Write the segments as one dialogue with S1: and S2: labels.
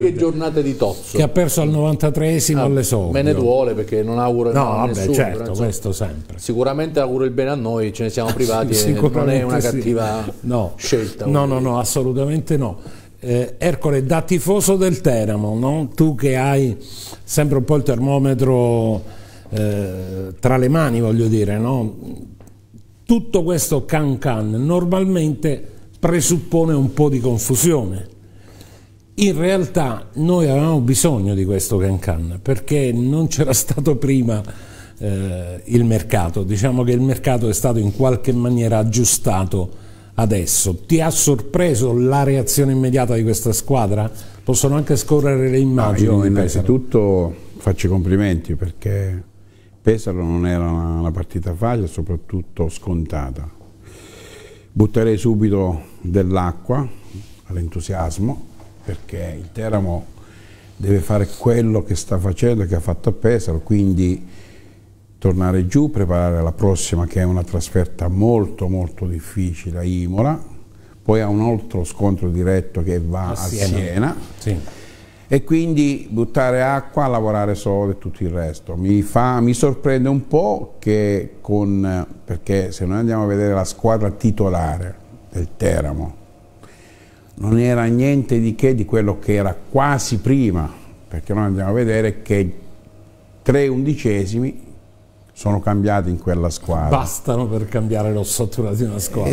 S1: Che giornate di Tozzo.
S2: Che ha perso al 93esimo all'esordio.
S1: Me ne duole perché non auguro
S2: a
S1: nessuno.
S2: Certo,
S1: però,
S2: questo sempre.
S1: Sicuramente auguro il bene a noi, ce ne siamo privati e non è una cattiva scelta.
S2: No, assolutamente no. Ercole, da tifoso del Teramo, no? Tu che hai sempre un po' il termometro tra le mani, voglio dire, no? Tutto questo can normalmente presuppone un po' di confusione. In realtà noi avevamo bisogno di questo can perché non c'era stato prima il mercato. Diciamo che il mercato è stato in qualche maniera aggiustato adesso. Ti ha sorpreso la reazione immediata di questa squadra? Possono anche scorrere le immagini.
S3: Io innanzitutto faccio i complimenti perché Pesaro non era una partita facile, soprattutto scontata. Butterei subito dell'acqua all'entusiasmo perché il Teramo deve fare quello che sta facendo e che ha fatto a Pesaro, quindi tornare giù, preparare la prossima che è una trasferta molto difficile a Imola, poi ha un altro scontro diretto che va a Siena.
S2: Sì.
S3: E quindi buttare acqua, lavorare solo e tutto il resto. Mi sorprende un po' che perché se noi andiamo a vedere la squadra titolare del Teramo non era niente di che di quello che era quasi prima, perché noi andiamo a vedere che 3 undicesimi sono cambiati in quella squadra.
S2: Bastano per cambiare l'ossatura di una squadra.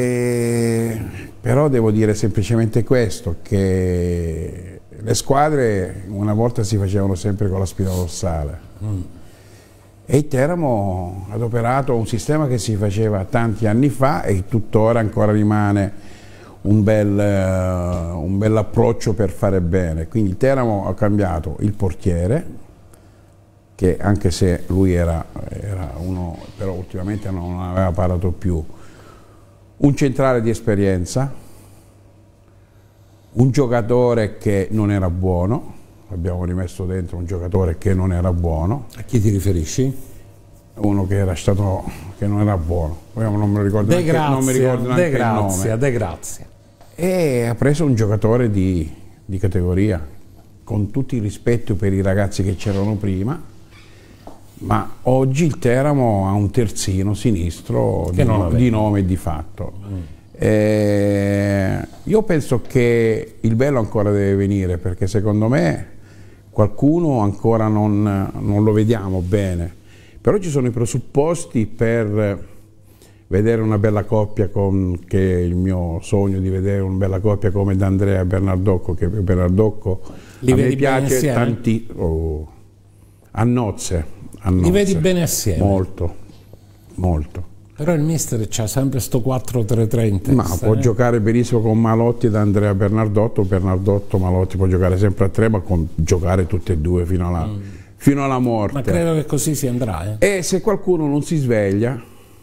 S3: Però devo dire semplicemente questo, che le squadre una volta si facevano sempre con la spina dorsale e il Teramo ha adoperato un sistema che si faceva tanti anni fa e tuttora ancora rimane un bel approccio per fare bene. Quindi il Teramo ha cambiato il portiere, che anche se lui era uno, però ultimamente non aveva parlato più, un centrale di esperienza, un giocatore che non era buono, abbiamo rimesso dentro un giocatore che non era buono.
S2: A chi ti riferisci?
S3: Uno che non era buono, non mi ricordo neanche il nome.
S2: De Grazia.
S3: E ha preso un giocatore di categoria, con tutto il rispetto per i ragazzi che c'erano prima, ma oggi il Teramo ha un terzino sinistro di nome e di fatto. Io penso che il bello ancora deve venire, perché secondo me qualcuno ancora non lo vediamo bene, però ci sono i presupposti per vedere una bella coppia, che è il mio sogno di vedere una bella coppia come D'Andrea e Bernardocco, che Bernardocco a me piace tantissimo, a nozze.
S2: Li vedi bene assieme?
S3: Molto.
S2: Però il mister c'ha sempre sto 4-3-3 in testa.
S3: Ma può giocare benissimo con Malotti ed Andrea Bernardotto, Malotti può giocare sempre a 3, ma giocare tutti e due fino alla morte.
S2: Ma credo che così si andrà.
S3: E se qualcuno non si sveglia,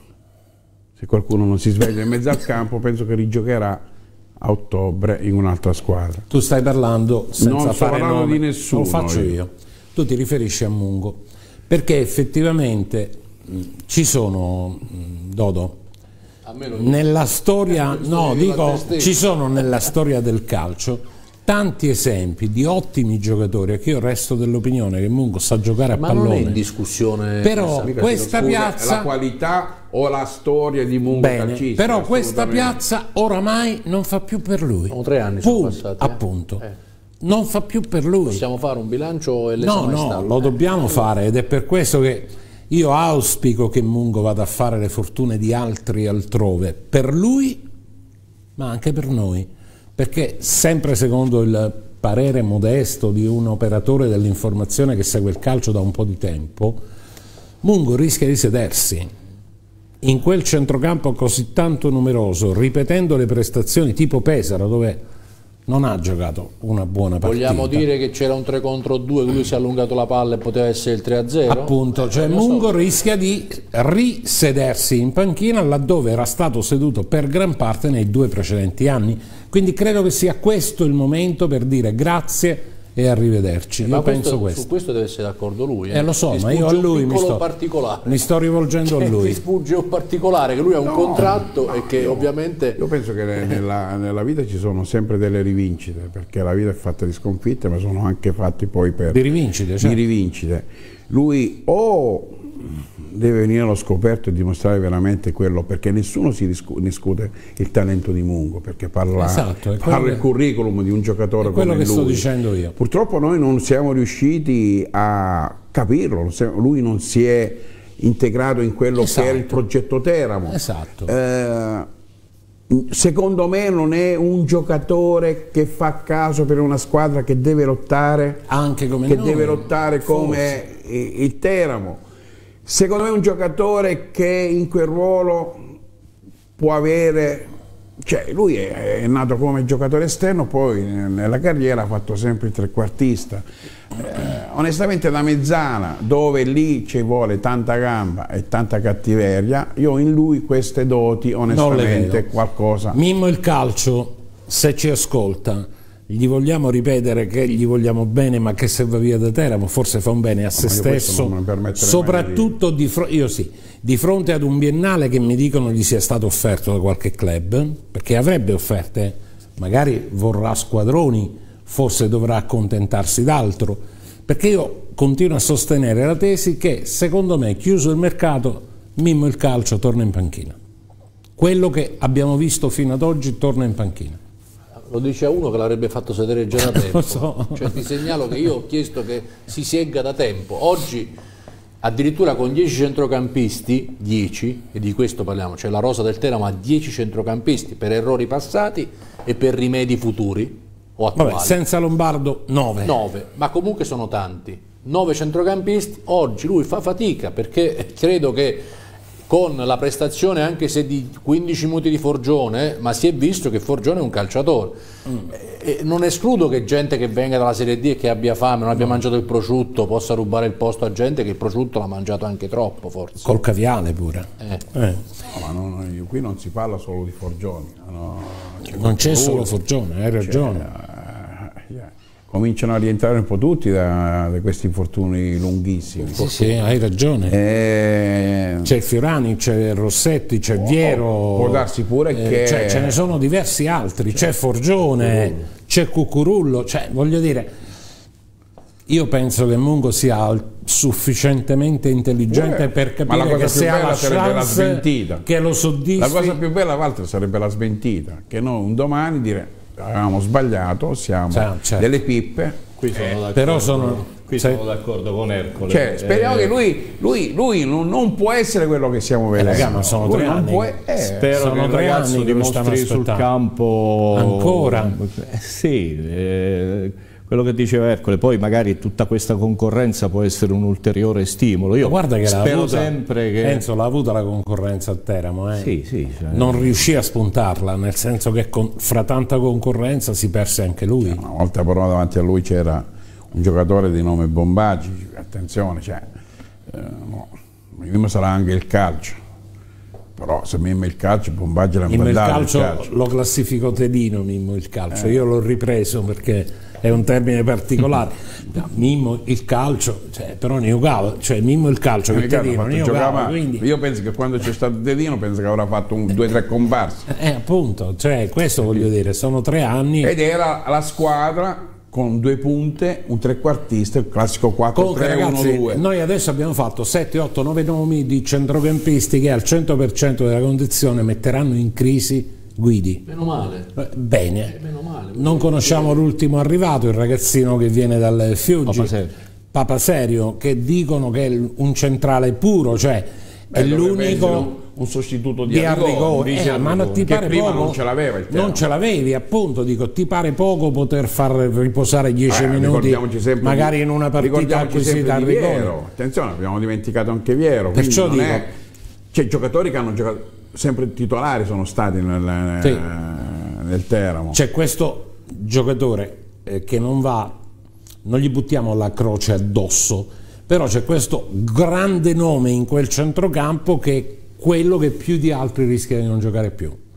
S3: in mezzo al campo, penso che rigiocherà a ottobre in un'altra squadra.
S2: Tu stai parlando senza fare nome
S3: di nessuno.
S2: Lo faccio io. Tu ti riferisci a Mungo, perché effettivamente ci sono, Dodo, nella storia, ci sono nella storia del calcio tanti esempi di ottimi giocatori, che io resto dell'opinione che Mungo sa giocare a pallone.
S1: Ma non è in discussione.
S2: Però questa piazza,
S3: la qualità o la storia di Mungo calcista,
S2: però questa piazza oramai non fa più per lui.
S1: 3 anni sono passati.
S2: Appunto. Non fa più per lui.
S1: Possiamo fare un bilancio e
S2: No, lo dobbiamo fare, ed è per questo che io auspico che Mungo vada a fare le fortune di altri altrove, per lui ma anche per noi, perché sempre secondo il parere modesto di un operatore dell'informazione che segue il calcio da un po' di tempo, Mungo rischia di sedersi in quel centrocampo così tanto numeroso, ripetendo le prestazioni tipo Pesaro, dove non ha giocato una buona partita.
S1: Vogliamo dire che c'era un 3 contro 2, lui si è allungato la palla e poteva essere il 3-0?
S2: Appunto, cioè Mungo rischia di risedersi in panchina laddove era stato seduto per gran parte nei 2 precedenti anni. Quindi credo che sia questo il momento per dire grazie e arrivederci. Io penso questo.
S1: Su questo deve essere d'accordo lui.
S2: Lo so, ma io a lui mi sto rivolgendo a lui.
S1: Mi sfugge un particolare, che lui ha un contratto e che ovviamente...
S3: Io penso che nella vita ci sono sempre delle rivincite, perché la vita è fatta di sconfitte, ma sono anche fatti poi di rivincite. Di rivincite. Lui o deve venire allo scoperto e dimostrare veramente quello, perché nessuno si discute il talento di Mungo, perché parla il curriculum di un giocatore come lui. Quello che sto dicendo io. Purtroppo noi non siamo riusciti a capirlo, lui non si è integrato in quello che era il progetto Teramo. Secondo me non è un giocatore che fa caso per una squadra che deve lottare, anche come che deve lottare come il Teramo. Secondo me è un giocatore che in quel ruolo può avere, cioè lui è nato come giocatore esterno, poi nella carriera ha fatto sempre il trequartista. Onestamente da mezzana, dove lì ci vuole tanta gamba e tanta cattiveria, io in lui queste doti onestamente qualcosa.
S2: Mimmo il calcio, se ci ascolta, gli vogliamo ripetere che gli vogliamo bene, ma che se va via da Teramo forse fa un bene a se stesso, soprattutto di fronte ad un biennale che mi dicono gli sia stato offerto da qualche club, perché avrebbe offerte, magari vorrà squadroni, forse dovrà accontentarsi d'altro, perché io continuo a sostenere la tesi che secondo me, chiuso il mercato, Mimmo il calcio torna in panchina. Quello che abbiamo visto fino ad oggi torna in panchina.
S1: Lo dice a uno che l'avrebbe fatto sedere già da tempo. Cioè, ti segnalo che io ho chiesto che si segga da tempo. Oggi addirittura con 10 centrocampisti, 10, e di questo parliamo, cioè la rosa del Teramo ha 10 centrocampisti per errori passati e per rimedi futuri o attuali.
S2: Vabbè, senza Lombardo 9.
S1: 9, ma comunque sono tanti. 9 centrocampisti, oggi lui fa fatica, perché credo che con la prestazione anche se di 15 minuti di Forgione, ma si è visto che Forgione è un calciatore. E non escludo che gente che venga dalla Serie D e che abbia fame, non abbia mangiato il prosciutto, possa rubare il posto a gente che il prosciutto l'ha mangiato anche troppo, forse.
S2: Col caviale pure.
S3: No, ma qui non si parla solo di Forgione.
S2: Non c'è solo Forgione, hai ragione.
S3: Cominciano a rientrare un po' tutti da questi infortuni lunghissimi.
S2: Sì, hai ragione. C'è Fiorani, c'è Rossetti, c'è Viero.
S3: Può darsi pure che...
S2: ce ne sono diversi altri, c'è Forgione, c'è Cucurullo, cioè voglio dire, io penso che Mungo sia sufficientemente intelligente per capire che se ha la chance che lo soddisfi.
S3: La cosa più bella, Walter, sarebbe la sventita, che noi un domani dire avevamo sbagliato, siamo delle pippe.
S4: Qui sono
S2: però sono
S4: d'accordo con Ercole.
S3: Speriamo che lui non può essere quello che siamo vedendo.
S2: Ma sono 3 anni.
S4: Spero che il ragazzo dimostri sul campo
S2: ancora.
S4: Quello che diceva Ercole, poi magari tutta questa concorrenza può essere un ulteriore stimolo. Io
S2: guarda che
S4: spero sempre che
S2: Enzo l'ha avuta la concorrenza a Teramo,
S4: Sì,
S2: non riuscì a spuntarla, nel senso che fra tanta concorrenza si perse anche lui.
S3: Una volta però davanti a lui c'era un giocatore di nome Bombaggi, attenzione, Mimmo sarà anche il calcio, però se Mimmo il calcio, Bombaggi l'ha mandato il calcio.
S2: Lo classifico Tedino Mimmo il calcio, io l'ho ripreso perché è un termine particolare. Mimmo il calcio, però ne giocava, Mimmo il calcio che Tedino ne giocava, quindi...
S3: Io penso che quando c'è stato Tedino penso che avrà fatto 2 o 3 comparse.
S2: Appunto, questo voglio dire, sono 3 anni.
S3: Ed era la squadra con 2 punte, un trequartista, il classico 4-3-1-2.
S2: Noi adesso abbiamo fatto 7, 8, 9 nomi di centrocampisti che al 100% della condizione metteranno in crisi Guidi.
S1: Meno male.
S2: Bene. Non conosciamo l'ultimo arrivato, il ragazzino che viene dal Fiuggi, Papaserio, che dicono che è un centrale puro, è l'unico
S3: un sostituto di Arrigoni,
S2: ma ti pare
S3: prima
S2: poco?
S3: Non ce l'aveva il Teramo.
S2: Non ce l'avevi, appunto, dico, ti pare poco poter far riposare 10 minuti magari in una partita acquisita a Arrigoni?
S3: Attenzione, abbiamo dimenticato anche Viero.
S2: Perciò dico,
S3: c'è giocatori che hanno giocato sempre titolari, sono stati nel Teramo.
S2: C'è questo giocatore che non gli buttiamo la croce addosso, però c'è questo grande nome in quel centrocampo che è quello che più di altri rischia di non giocare più.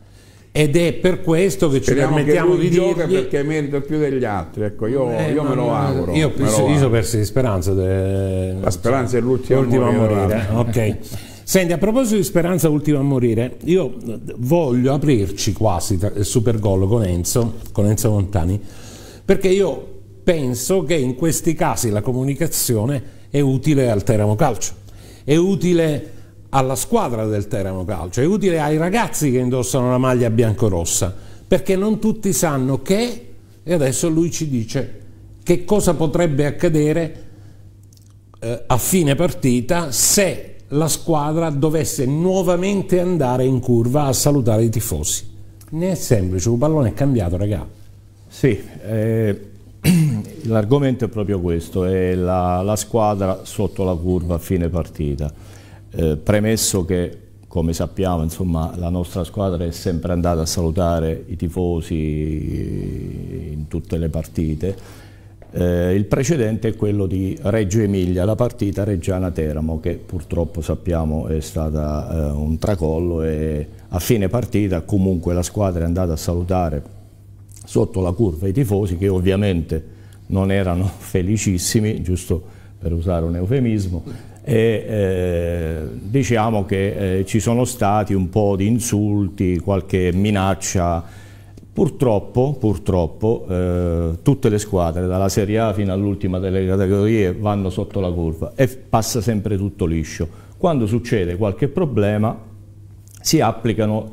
S2: ed è per questo che
S3: speriamo
S2: ci permettiamo
S3: che lui
S2: di
S3: gioca
S2: dirgli,
S3: perché merita più degli altri, ecco, io me lo auguro.
S2: Io sono perso di speranza.
S3: La speranza è l'ultima
S2: a morire. Ok. Senti, a proposito di Speranza ultima a morire, io voglio aprirci quasi il super gol con Enzo Montani, perché io penso che in questi casi la comunicazione è utile al Teramo Calcio, è utile alla squadra del Teramo Calcio, è utile ai ragazzi che indossano la maglia biancorossa, perché non tutti sanno che, e adesso lui ci dice che cosa potrebbe accadere a fine partita se la squadra dovesse nuovamente andare in curva a salutare i tifosi. Ne è semplice, il pallone è cambiato, ragazzi.
S4: Sì, l'argomento è proprio questo, è la squadra sotto la curva a fine partita. Premesso che, come sappiamo, insomma, la nostra squadra è sempre andata a salutare i tifosi in tutte le partite. Il precedente è quello di Reggio Emilia, la partita Reggiana-Teramo, che purtroppo sappiamo è stata un tracollo, e a fine partita comunque la squadra è andata a salutare sotto la curva i tifosi, che ovviamente non erano felicissimi, giusto per usare un eufemismo, e diciamo che ci sono stati un po' di insulti, qualche minaccia. Purtroppo tutte le squadre, dalla Serie A fino all'ultima delle categorie, vanno sotto la curva e passa sempre tutto liscio. Quando succede qualche problema si applicano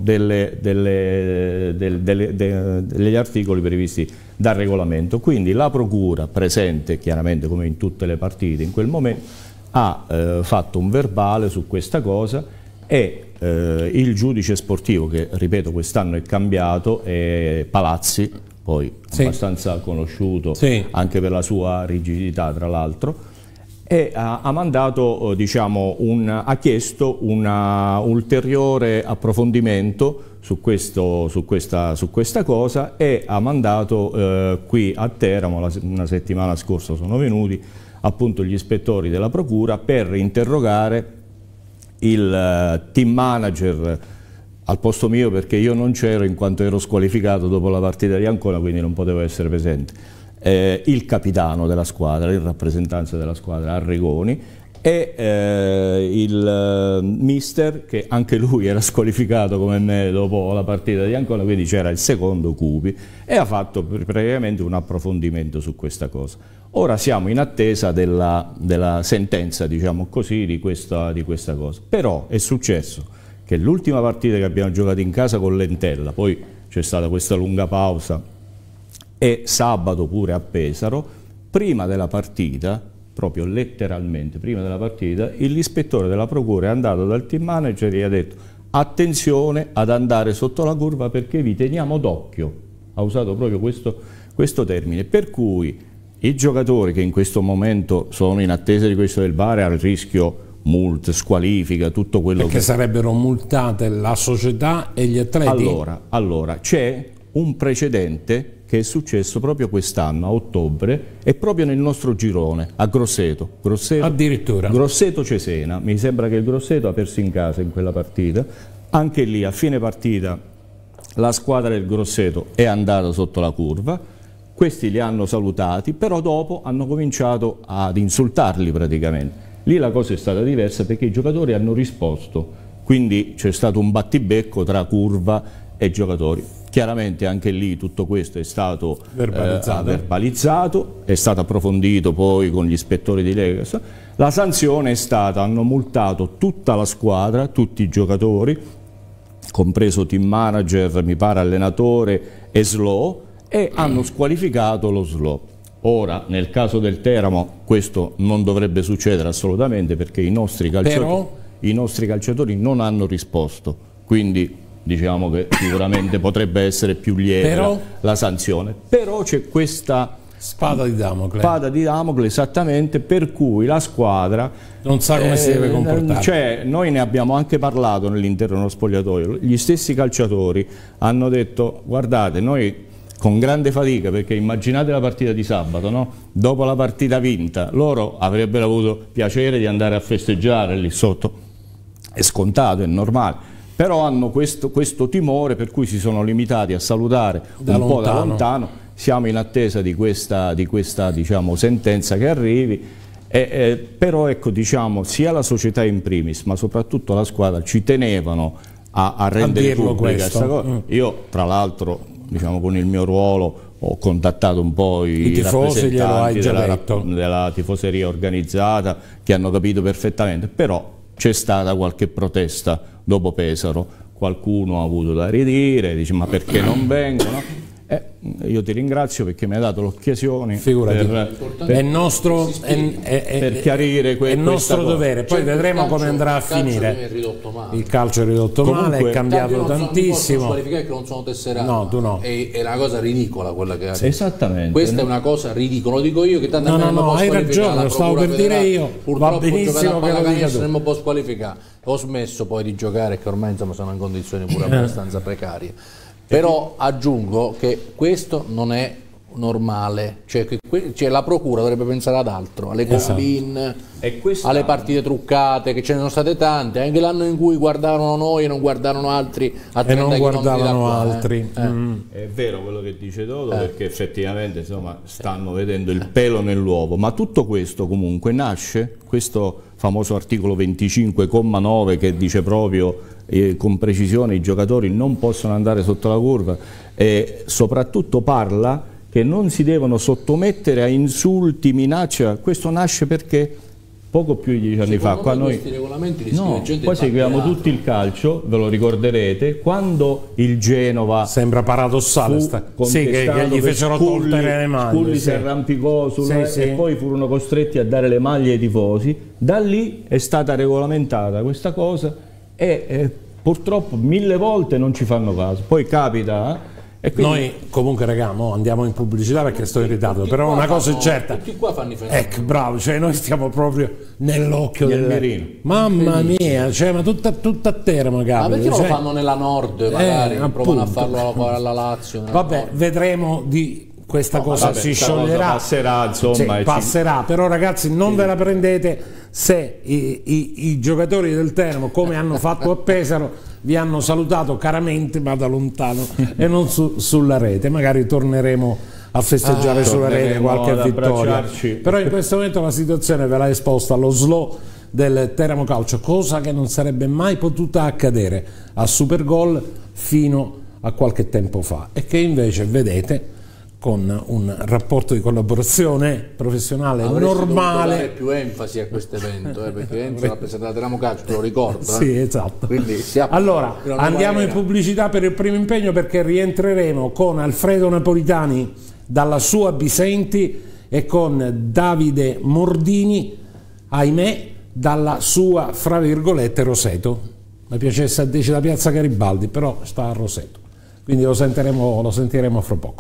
S4: degli articoli previsti dal regolamento, quindi la procura, presente chiaramente come in tutte le partite in quel momento, ha fatto un verbale su questa cosa, e il giudice sportivo, che ripeto quest'anno è cambiato, è Palazzi, poi abbastanza conosciuto anche per la sua rigidità tra l'altro, e ha mandato, diciamo, ha chiesto un ulteriore approfondimento su questa cosa, e ha mandato qui a Teramo, una settimana scorsa sono venuti appunto gli ispettori della procura per interrogare il team manager al posto mio, perché io non c'ero in quanto ero squalificato dopo la partita di Ancona, quindi non potevo essere presente, il capitano della squadra, in rappresentanza della squadra, Arrigoni, e il mister, che anche lui era squalificato come me dopo la partita di Ancona, quindi c'era il secondo Cupi, e ha fatto praticamente un approfondimento su questa cosa. Ora siamo in attesa della sentenza, diciamo così, di questa cosa. Però è successo che l'ultima partita che abbiamo giocato in casa con l'Entella, poi c'è stata questa lunga pausa, e sabato pure a Pesaro, prima della partita, proprio letteralmente prima della partita, l'ispettore della procura è andato dal team manager e gli ha detto: attenzione ad andare sotto la curva perché vi teniamo d'occhio. Ha usato proprio questo termine, per cui i giocatori che in questo momento sono in attesa di questo del VAR, al rischio multe, squalifica, tutto quello
S2: perché sarebbero multate la società e gli atleti?
S4: Allora c'è un precedente che è successo proprio quest'anno a ottobre, e proprio nel nostro girone, a Grosseto
S2: addirittura,
S4: Grosseto-Cesena. Mi sembra che il Grosseto ha perso in casa in quella partita. Anche lì a fine partita la squadra del Grosseto è andata sotto la curva, questi li hanno salutati, però dopo hanno cominciato ad insultarli praticamente. Lì la cosa è stata diversa perché i giocatori hanno risposto, quindi c'è stato un battibecco tra curva e giocatori. Chiaramente anche lì tutto questo è stato verbalizzato, è stato approfondito poi con gli ispettori di Lega. La sanzione è stata: hanno multato tutta la squadra, tutti i giocatori, compreso team manager, mi pare allenatore e SLO, e hanno squalificato lo SLO. Ora, nel caso del Teramo, questo non dovrebbe succedere assolutamente, perché i nostri calciatori non hanno risposto, quindi diciamo che sicuramente potrebbe essere più lieve la sanzione. Però c'è questa
S2: spada di
S4: Damocle, esattamente, per cui la squadra
S2: non sa come si deve comportare.
S4: Cioè, noi ne abbiamo anche parlato all'interno dello spogliatoio, gli stessi calciatori hanno detto: guardate, noi con grande fatica, perché immaginate la partita di sabato, no? Dopo la partita vinta, loro avrebbero avuto piacere di andare a festeggiare lì sotto, è scontato, è normale, però hanno questo timore, per cui si sono limitati a salutare un po' da lontano. Siamo in attesa di questa diciamo, sentenza che arrivi, però ecco, diciamo, sia la società in primis ma soprattutto la squadra ci tenevano a rendere pubblica questa cosa. Io tra l'altro, diciamo, con il mio ruolo ho contattato un po' i tifosi, della tifoseria organizzata, che hanno capito perfettamente, però c'è stata qualche protesta dopo Pesaro, qualcuno ha avuto da ridire, dice ma perché non vengono? Io ti ringrazio perché mi hai dato l'occasione per chiarire
S2: è il nostro dovere. Poi vedremo come andrà a finire. Il calcio è ridotto male, è cambiato tantissimo.
S1: Non che non sono tesserati.
S2: No, tu no.
S1: È una cosa ridicola quella che ha detto.
S4: Esattamente.
S1: Questa è una cosa ridicola, lo dico io che tanto
S2: no, hai ragione, lo stavo per dire io.
S1: Purtroppo
S2: va benissimo che lo dica tu.
S1: Non può squalificare. Ho smesso poi di giocare, che ormai insomma sono in condizioni pure abbastanza precarie. Però aggiungo che questo non è normale, cioè la procura dovrebbe pensare ad altro, alle combine, alle partite truccate, che ce ne sono state tante, anche l'anno in cui guardarono noi e non guardarono altri a 30
S2: non guardavano altri.
S4: È vero quello che dice Dodo, perché effettivamente insomma stanno vedendo il pelo nell'uovo, ma tutto questo comunque nasce, questo famoso articolo 25,9 che dice proprio con precisione i giocatori non possono andare sotto la curva, e soprattutto parla che non si devono sottomettere a insulti, minacce. Questo nasce perché poco più di 10 anni fa, qua noi poi seguiamo tutti il calcio, ve lo ricorderete, quando il Genova,
S2: sembra paradossale, che gli fecero togliere le maglie,
S4: Scully si arrampicò e poi furono costretti a dare le maglie ai tifosi. Da lì è stata regolamentata questa cosa e purtroppo 1000 volte non ci fanno caso, poi capita. E quindi... Noi
S2: comunque raga, andiamo in pubblicità perché sto in ritardo, però una cosa è certa,
S1: tutti qua fanno i
S2: ecco, bravo, cioè noi stiamo proprio nell'occhio del mirino. Mamma mia, cioè, ma tutta a terra magari.
S1: Ma perché non lo fanno nella Nord, magari provano a farlo alla Lazio.
S2: Vabbè, Nord. Vedremo di questa cosa, si scioglierà,
S4: passerà, insomma,
S2: passerà, però ragazzi non ve la prendete se i giocatori del Teramo, come hanno fatto a Pesaro, vi hanno salutato caramente ma da lontano e non sulla rete. Magari torneremo a festeggiare sulla rete qualche vittoria, però in questo momento la situazione ve l'ha esposta allo slow del Teramo Calcio, cosa che non sarebbe mai potuta accadere a Supergol fino a qualche tempo fa e che invece vedete con un rapporto di collaborazione professionale normale.
S1: Dare più enfasi a questo evento, perché Enzo rappresenta Teramo Calcio, te lo ricordo.
S2: Sì, esatto.
S1: Quindi
S2: allora, andiamo in pubblicità per il primo impegno, perché rientreremo con Alfredo Napolitani dalla sua Bisenti e con Davide Mordini, ahimè, dalla sua, fra virgolette, Roseto. Mi piacesse a dice la piazza Garibaldi, però sta a Roseto. Quindi lo sentiremo fra poco.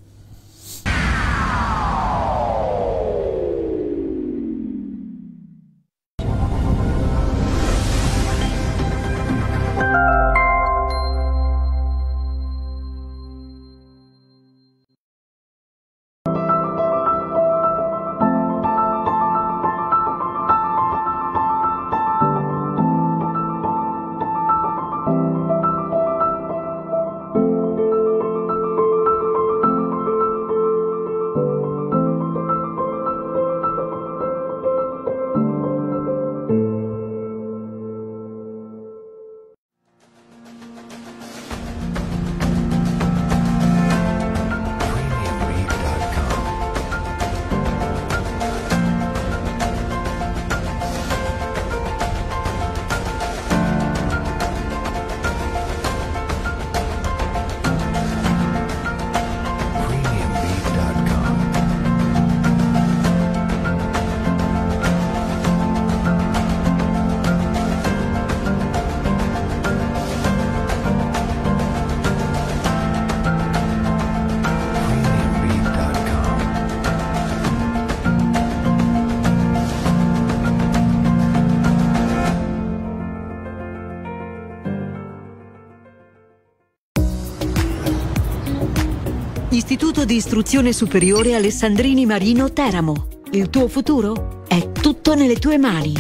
S5: Istituto di Istruzione Superiore Alessandrini Marino Teramo. Il tuo futuro è tutto nelle tue mani.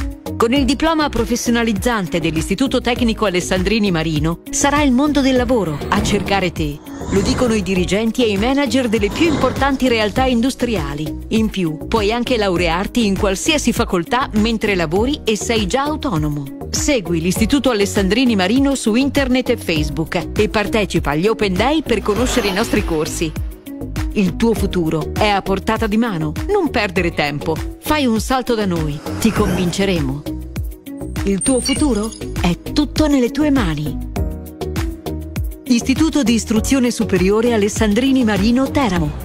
S5: Con il diploma professionalizzante dell'Istituto Tecnico Alessandrini Marino sarà il mondo del lavoro a cercare te. Lo dicono i dirigenti e i manager delle più importanti realtà industriali. In più, puoi anche laurearti in qualsiasi facoltà mentre lavori e sei già autonomo. Segui l'Istituto Alessandrini Marino su internet e Facebook e partecipa agli Open Day per conoscere i nostri corsi. Il tuo futuro è a portata di mano. Non perdere tempo. Fai un salto da noi. Ti convinceremo. Il tuo futuro è tutto nelle tue mani. Istituto di Istruzione Superiore Alessandrini Marino Teramo.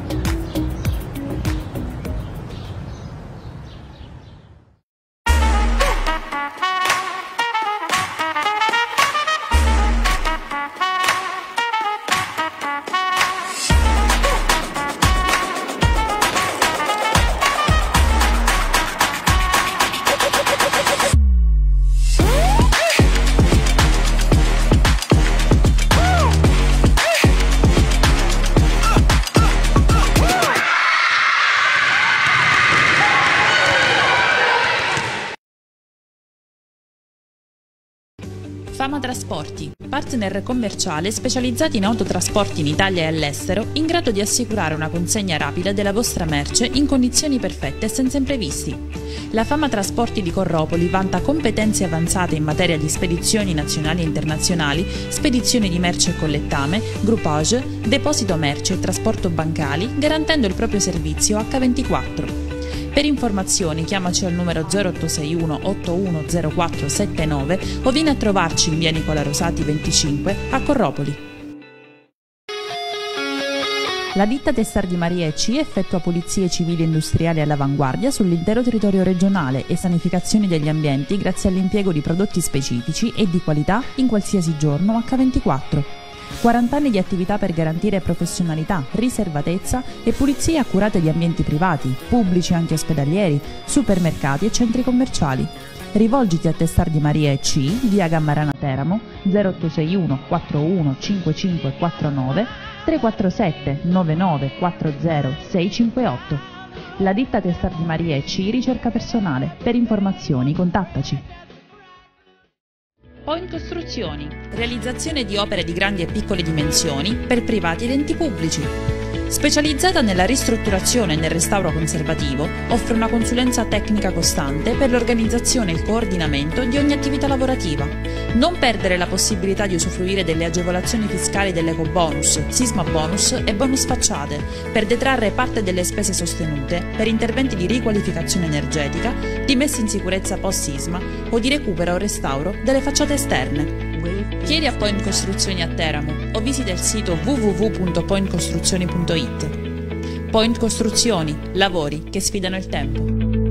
S6: Fama Trasporti, partner commerciale specializzati in autotrasporti in Italia e all'estero, in grado di assicurare una consegna rapida della vostra merce in condizioni perfette e senza imprevisti. La Fama Trasporti di Corropoli vanta competenze avanzate in materia di spedizioni nazionali e internazionali, spedizioni di merce e collettame, groupage, deposito merce e trasporto bancali, garantendo il proprio servizio H24. Per informazioni chiamaci al numero 0861 810479 o vieni a trovarci in via Nicola Rosati 25 a Corropoli. La ditta Testar di Maria EC effettua pulizie civili e industriali all'avanguardia sull'intero territorio regionale e sanificazioni degli ambienti grazie all'impiego di prodotti specifici e di qualità in qualsiasi giorno H24. 40 anni di attività per garantire professionalità, riservatezza e pulizie accurate di ambienti privati, pubblici e anche ospedalieri, supermercati e centri commerciali. Rivolgiti a Testar di Maria EC, via Gammarana Teramo, 0861 41 5549 347 99 40 658. La ditta Testar di Maria EC ricerca personale. Per informazioni contattaci. Point Costruzioni, realizzazione di opere di grandi e piccole dimensioni per privati ed enti pubblici. Specializzata nella ristrutturazione e nel restauro conservativo, offre una consulenza tecnica costante per l'organizzazione e il coordinamento di ogni attività lavorativa. Non perdere la possibilità di usufruire delle agevolazioni fiscali dell'ecobonus, sisma bonus e bonus facciate per detrarre parte delle spese sostenute per interventi di riqualificazione energetica, di messa in sicurezza post-sisma o di recupero o restauro delle facciate esterne. Chiedi a Point Costruzioni a Teramo o visita il sito www.pointcostruzioni.it. Point Costruzioni, lavori che sfidano il tempo.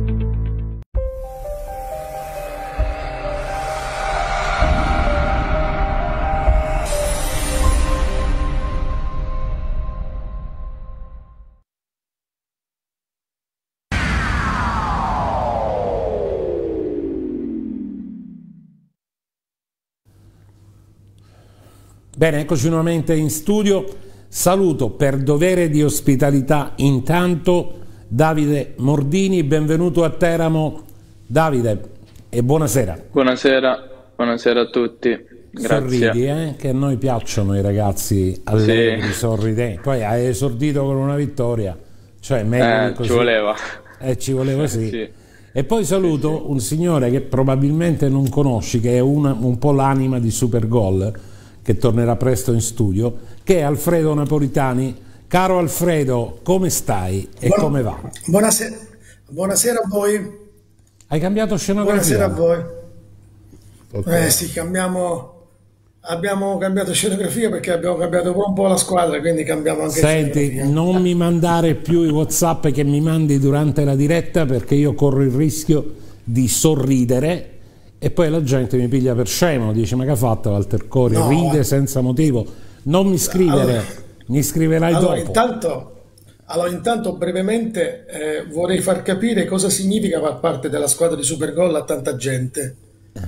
S2: Bene, eccoci nuovamente in studio. Saluto per dovere di ospitalità intanto Davide Mordini, benvenuto a Teramo. Davide, e buonasera.
S7: Buonasera a tutti. Grazie.
S2: Sorridi, che a noi piacciono i ragazzi allegri, sorridenti. Poi hai esordito con una vittoria, cioè meglio di così.
S7: Ci voleva.
S2: Ci voleva, sì.
S7: Sì.
S2: E poi saluto un signore che probabilmente non conosci, che è un po' l'anima di Supergol, che tornerà presto in studio, che è Alfredo Napolitani. Caro Alfredo, come stai e come va?
S8: Buonasera a voi.
S2: Hai cambiato scenografia?
S8: Buonasera a voi.
S2: Okay.
S8: Sì, abbiamo cambiato scenografia perché abbiamo cambiato pure un po' la squadra, quindi cambiamo anche
S2: scenografia. Non mi mandare più i WhatsApp che mi mandi durante la diretta, perché io corro il rischio di sorridere e poi la gente mi piglia per scemo, dice: ma che ha fatto Walter Cori? No, ride senza motivo. Non mi scrivere, mi scriverai dopo.
S8: Intanto brevemente vorrei far capire cosa significa far parte della squadra di Supergol a tanta gente,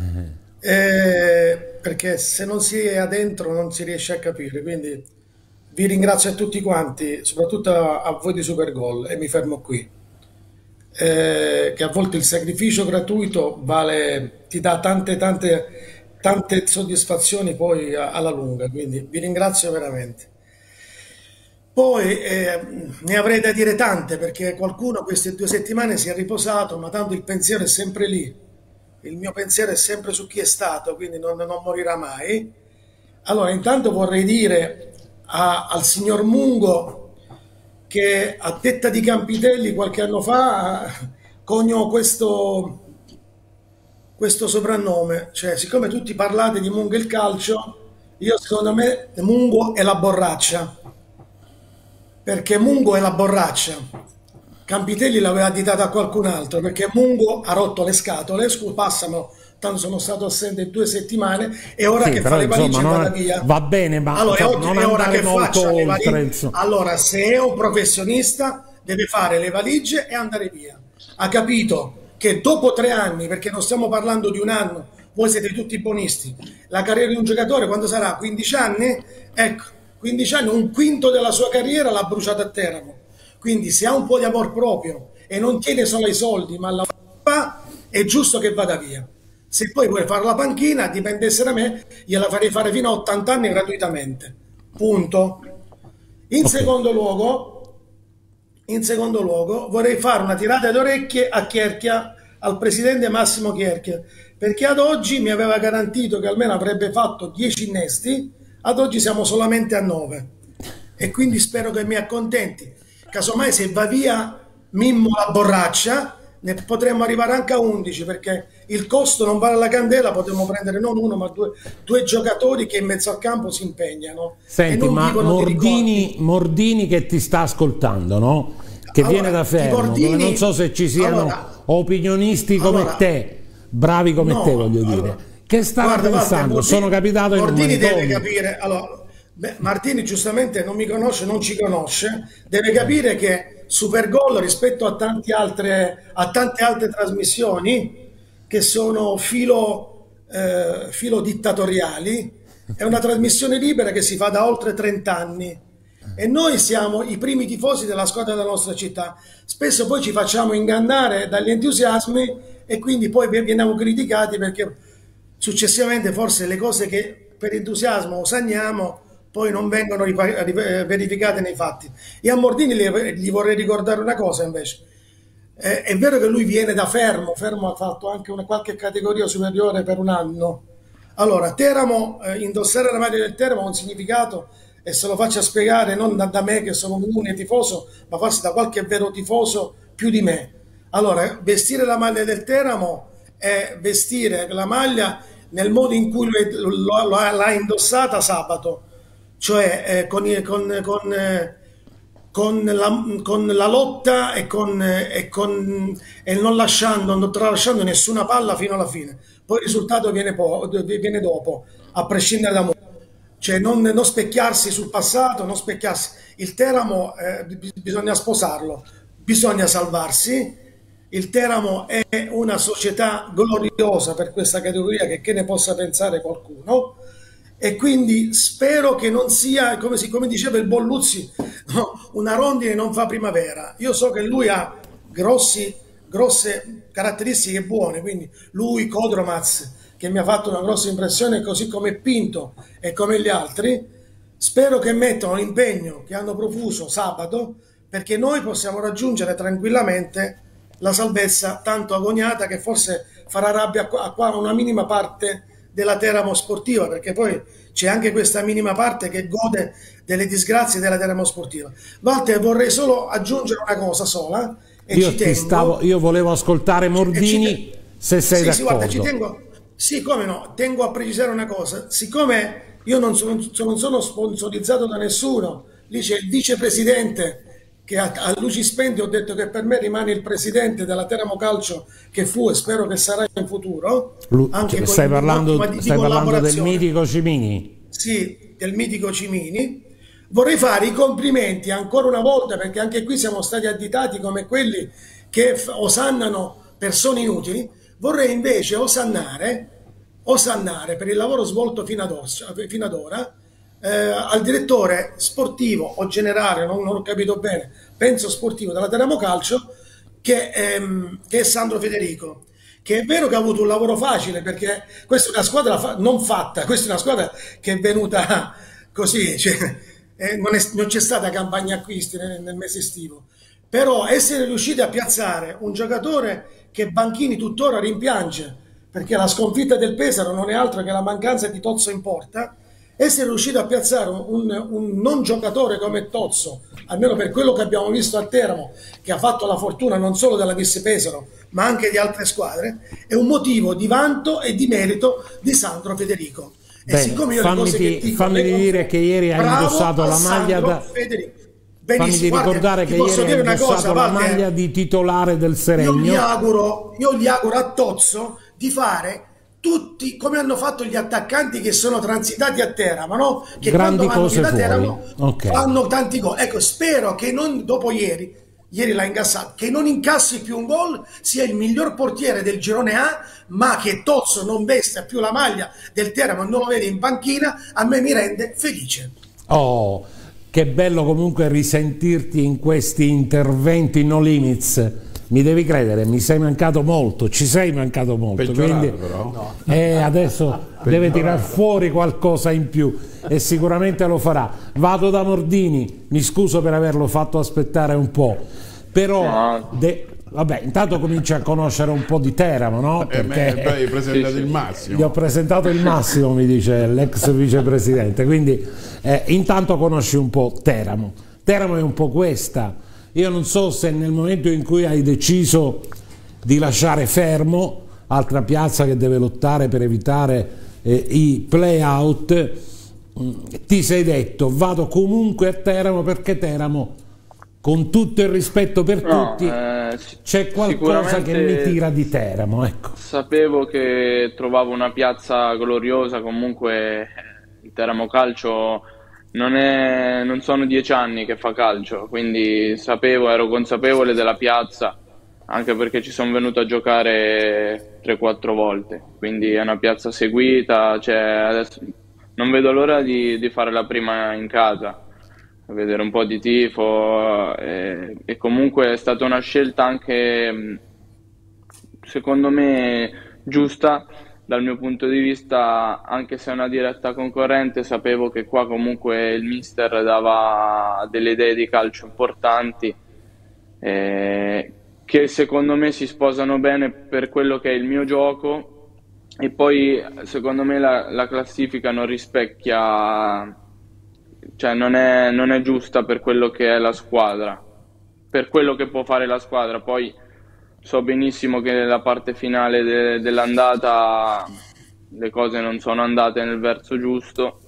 S8: perché se non si è adentro non si riesce a capire, quindi vi ringrazio a tutti quanti, soprattutto a voi di Supergol, e mi fermo qui. che a volte il sacrificio gratuito ti dà tante soddisfazioni poi alla lunga, quindi vi ringrazio veramente. Poi ne avrei da dire tante, perché qualcuno queste 2 settimane si è riposato, ma tanto il pensiero è sempre lì, il mio pensiero è sempre su chi è stato, quindi non morirà mai. Allora, intanto vorrei dire al signor Mungo che a detta di Campitelli qualche anno fa coniò questo soprannome, cioè siccome tutti parlate di Mungo e il calcio, secondo me Mungo è la borraccia, perché Mungo è la borraccia. Campitelli l'aveva additata a qualcun altro, perché Mungo ha rotto le scatole, passamelo, tanto sono stato assente 2 settimane, e ora
S2: sì,
S8: che
S2: però,
S8: fa le valigie
S2: insomma,
S8: vada via.
S2: Va bene, ma
S8: allora,
S2: non
S8: è ora
S2: andare
S8: che
S2: molto
S8: faccia le
S2: oltre.
S8: valigie. Allora, se è un professionista, deve fare le valigie e andare via. Ha capito che dopo 3 anni, perché non stiamo parlando di un anno, voi siete tutti buonisti, la carriera di un giocatore quando sarà 15 anni, ecco, 15 anni, un quinto della sua carriera l'ha bruciata a Teramo. Quindi se ha un po' di amor proprio e non tiene solo i soldi, ma la fa, è giusto che vada via. Se poi vuole fare la panchina, dipendesse da me, gliela farei fare fino a 80 anni gratuitamente. Punto. In secondo luogo, vorrei fare una tirata d'orecchie a Chierchia, al presidente Massimo Chierchia, perché ad oggi mi aveva garantito che almeno avrebbe fatto 10 innesti, ad oggi siamo solamente a 9, e quindi spero che mi accontenti. Casomai se va via Mimmo la borraccia, ne potremmo arrivare anche a 11, perché il costo non vale la candela, potremmo prendere non uno ma due giocatori che in mezzo al campo si impegnano.
S2: Senti, ma Mordini che ti sta ascoltando, no? Che allora, viene da Fermo, dove non so se ci siano opinionisti come te, bravi come te, voglio dire. Che stava pensando? Mordini, sono capitato in
S8: Mordini deve capire, allora, Martini giustamente non mi conosce, non ci conosce, deve capire che Supergol rispetto a tante altre trasmissioni che sono filo dittatoriali, è una trasmissione libera che si fa da oltre 30 anni e noi siamo i primi tifosi della squadra della nostra città. Spesso poi ci facciamo ingannare dagli entusiasmi e quindi poi veniamo criticati perché successivamente forse le cose che per entusiasmo osaniamo poi non vengono verificate nei fatti. E a Mordini gli vorrei ricordare una cosa invece. È vero che lui viene da Fermo ha fatto anche qualche categoria superiore per un anno. Allora, Teramo, indossare la maglia del Teramo ha un significato, e se lo faccia spiegare non da me che sono un comune tifoso, ma forse da qualche vero tifoso più di me. Allora, vestire la maglia del Teramo è vestire la maglia nel modo in cui l'ha indossata sabato, cioè con la lotta e non tralasciando nessuna palla fino alla fine. Poi il risultato viene dopo, a prescindere da molto. Cioè non specchiarsi sul passato, non specchiarsi. Il Teramo bisogna sposarlo, bisogna salvarsi. Il Teramo è una società gloriosa per questa categoria, che ne possa pensare qualcuno. E quindi spero che non sia, come diceva il Bolluzzi, no, una rondine non fa primavera. Io so che lui ha grosse caratteristiche buone, quindi lui, Kodromaz, che mi ha fatto una grossa impressione, così come Pinto e come gli altri, spero che mettano l'impegno che hanno profuso sabato, perché noi possiamo raggiungere tranquillamente la salvezza tanto agoniata, che forse farà rabbia a una minima parte della Teramo sportiva, perché poi c'è anche questa minima parte che gode delle disgrazie della Teramo sportiva. Walter, vorrei solo aggiungere una cosa sola, e
S2: io volevo ascoltare Mordini, se sei d'accordo.
S8: Sì, guarda, come no, tengo a precisare una cosa, siccome io non sono sponsorizzato da nessuno, lì c'è il vicepresidente che a luci spente ho detto che per me rimane il presidente della Teramo Calcio che fu e spero che sarà in futuro. Anche
S2: stai parlando del mitico Cimini?
S8: Sì, del mitico Cimini. Vorrei fare i complimenti ancora una volta, perché anche qui siamo stati additati come quelli che osannano persone inutili. Vorrei invece osannare per il lavoro svolto fino ad ora al direttore sportivo o generale, non ho capito bene, penso sportivo della Teramo Calcio, che è Sandro Federico, che è vero che ha avuto un lavoro facile, perché questa è una squadra non fatta, questa è una squadra che è venuta così, cioè, non c'è stata campagna acquisti nel mese estivo, però essere riusciti a piazzare un giocatore che Banchini tuttora rimpiange, perché la sconfitta del Pesaro non è altro che la mancanza di Tozzo in porta, essere riuscito a piazzare un non giocatore come Tozzo, almeno per quello che abbiamo visto a Teramo, che ha fatto la fortuna non solo della Vis Pesaro, ma anche di altre squadre, è un motivo di vanto e di merito di Sandro Federico.
S2: Bene, siccome io fammi dire che ieri hai indossato la maglia da... Fammi ricordare che ieri hai indossato la maglia di titolare del Seregno.
S8: Io gli auguro a Tozzo di fare tutti come hanno fatto gli attaccanti che sono transitati a Teramo, no? Che
S2: grandi cose
S8: da Teramo
S2: okay.
S8: Fanno tanti gol. Ecco, spero che non, dopo ieri l'ha incassato, che non incassi più un gol, sia il miglior portiere del girone A, ma che Tozzo non vesta più la maglia del Teramo e non lo vede in panchina, a me mi rende felice.
S2: Oh, che bello comunque risentirti in questi interventi no limits. Mi devi credere, mi sei mancato molto, ci sei mancato molto, quindi
S3: però.
S2: Adesso deve tirar fuori qualcosa in più e sicuramente lo farà. Vado da Mordini, mi scuso per averlo fatto aspettare un po', però vabbè, intanto comincia a conoscere un po' di Teramo, no?
S3: Perché poi hai presentato il Massimo.
S2: Gli ho presentato il Massimo, mi dice l'ex vicepresidente, quindi intanto conosci un po' Teramo. Teramo è un po' questa. Io non so se nel momento in cui hai deciso di lasciare Fermo, altra piazza che deve lottare per evitare i play-out, ti sei detto vado comunque a Teramo, perché Teramo, con tutto il rispetto per tutti, c'è qualcosa che mi tira di Teramo. Ecco.
S7: Sapevo che trovavo una piazza gloriosa, comunque il Teramo Calcio non sono 10 anni che fa calcio, quindi ero consapevole della piazza, anche perché ci sono venuto a giocare 3-4 volte, quindi è una piazza seguita, cioè adesso non vedo l'ora di fare la prima in casa, vedere un po' di tifo, e comunque è stata una scelta anche secondo me giusta dal mio punto di vista, anche se è una diretta concorrente. Sapevo che qua comunque il mister dava delle idee di calcio importanti, che secondo me si sposano bene per quello che è il mio gioco, e poi secondo me la classifica non rispecchia, cioè non è giusta per quello che è la squadra, per quello che può fare la squadra. Poi so benissimo che nella parte finale dell'andata le cose non sono andate nel verso giusto,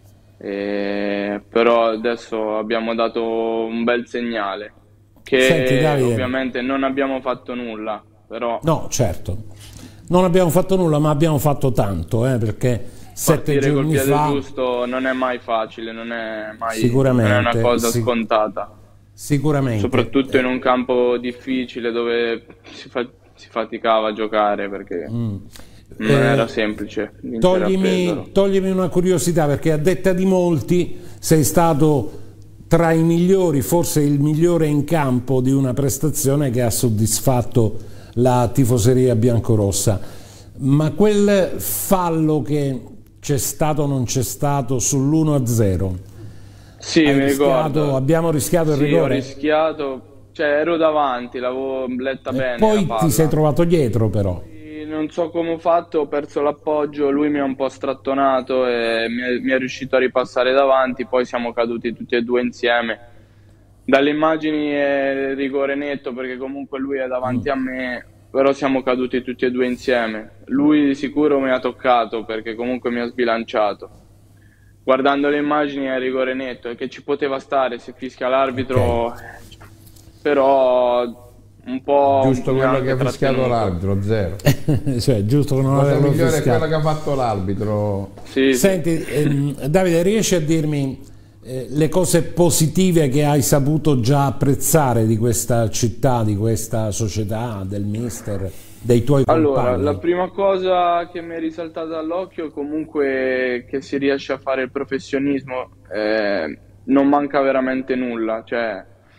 S7: però adesso abbiamo dato un bel segnale, che
S2: senti, Davide,
S7: ovviamente non abbiamo fatto nulla, però...
S2: No, certo, non abbiamo fatto nulla, ma abbiamo fatto tanto, perché 7 giorni fa...
S7: giusto non è mai facile, non è
S2: sicuramente,
S7: una cosa scontata.
S2: Sicuramente.
S7: Soprattutto in un campo difficile dove si faticava a giocare, perché non era semplice.
S2: Toglimi una curiosità, perché a detta di molti sei stato tra i migliori, forse il migliore in campo di una prestazione che ha soddisfatto la tifoseria biancorossa. Ma quel fallo che c'è stato o non c'è stato sull'1-0...
S7: Sì, mi ricordo.
S2: Abbiamo rischiato il rigore.
S7: Ho rischiato, cioè ero davanti, l'avevo letta bene.
S2: Poi ti sei trovato dietro, però.
S7: Non so come ho fatto, ho perso l'appoggio, lui mi ha un po' strattonato e mi è riuscito a ripassare davanti, poi siamo caduti tutti e due insieme. Dalle immagini è rigore netto, perché comunque lui è davanti a me, però siamo caduti tutti e due insieme. Lui di sicuro mi ha toccato, perché comunque mi ha sbilanciato. Guardando le immagini è rigore netto, e che ci poteva stare se fischia l'arbitro, però un po'...
S3: Giusto quello che ha fischiato l'arbitro, 0.
S2: Cioè, giusto che non
S3: averlo
S2: fischiato.
S3: È quello che ha fatto l'arbitro.
S7: Sì,
S2: senti, Davide, riesci a dirmi le cose positive che hai saputo già apprezzare di questa città, di questa società, del mister, dei tuoi compagni?
S7: Allora, la prima cosa che mi è risaltata all'occhio è comunque che si riesce a fare il professionismo, non manca veramente nulla, cioè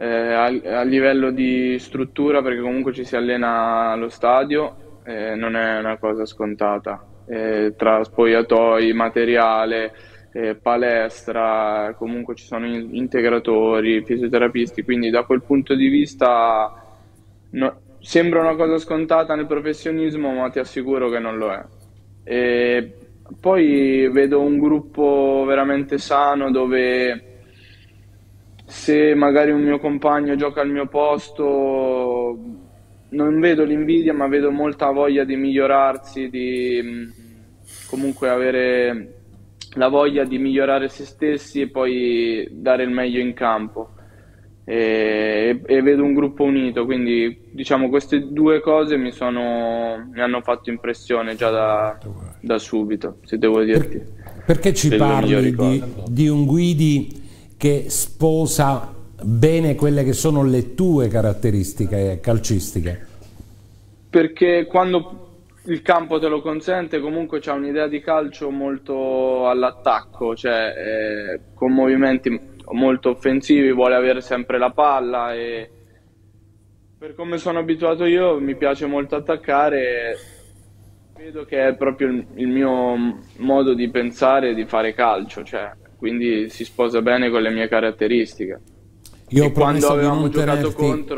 S7: a livello di struttura, perché comunque ci si allena allo stadio, non è una cosa scontata, tra spogliatoi, materiale, palestra, comunque ci sono integratori, fisioterapisti, quindi da quel punto di vista sembra una cosa scontata nel professionismo, ma ti assicuro che non lo è. E poi vedo un gruppo veramente sano, dove se magari un mio compagno gioca al mio posto non vedo l'invidia, ma vedo molta voglia di migliorarsi, di comunque avere la voglia di migliorare se stessi e poi dare il meglio in campo. E vedo un gruppo unito, quindi diciamo queste due cose mi hanno fatto impressione già da subito, se devo dirti.
S2: Perché ci parli di un Guidi che sposa bene quelle che sono le tue caratteristiche calcistiche?
S7: Perché quando il campo te lo consente, comunque c'ha un'idea di calcio molto all'attacco, cioè con movimenti molto offensivi, vuole avere sempre la palla, e per come sono abituato io mi piace molto attaccare. Vedo che è proprio il mio modo di pensare e di fare calcio, cioè, quindi si sposa bene con le mie caratteristiche.
S2: Io
S7: quando avevamo giocato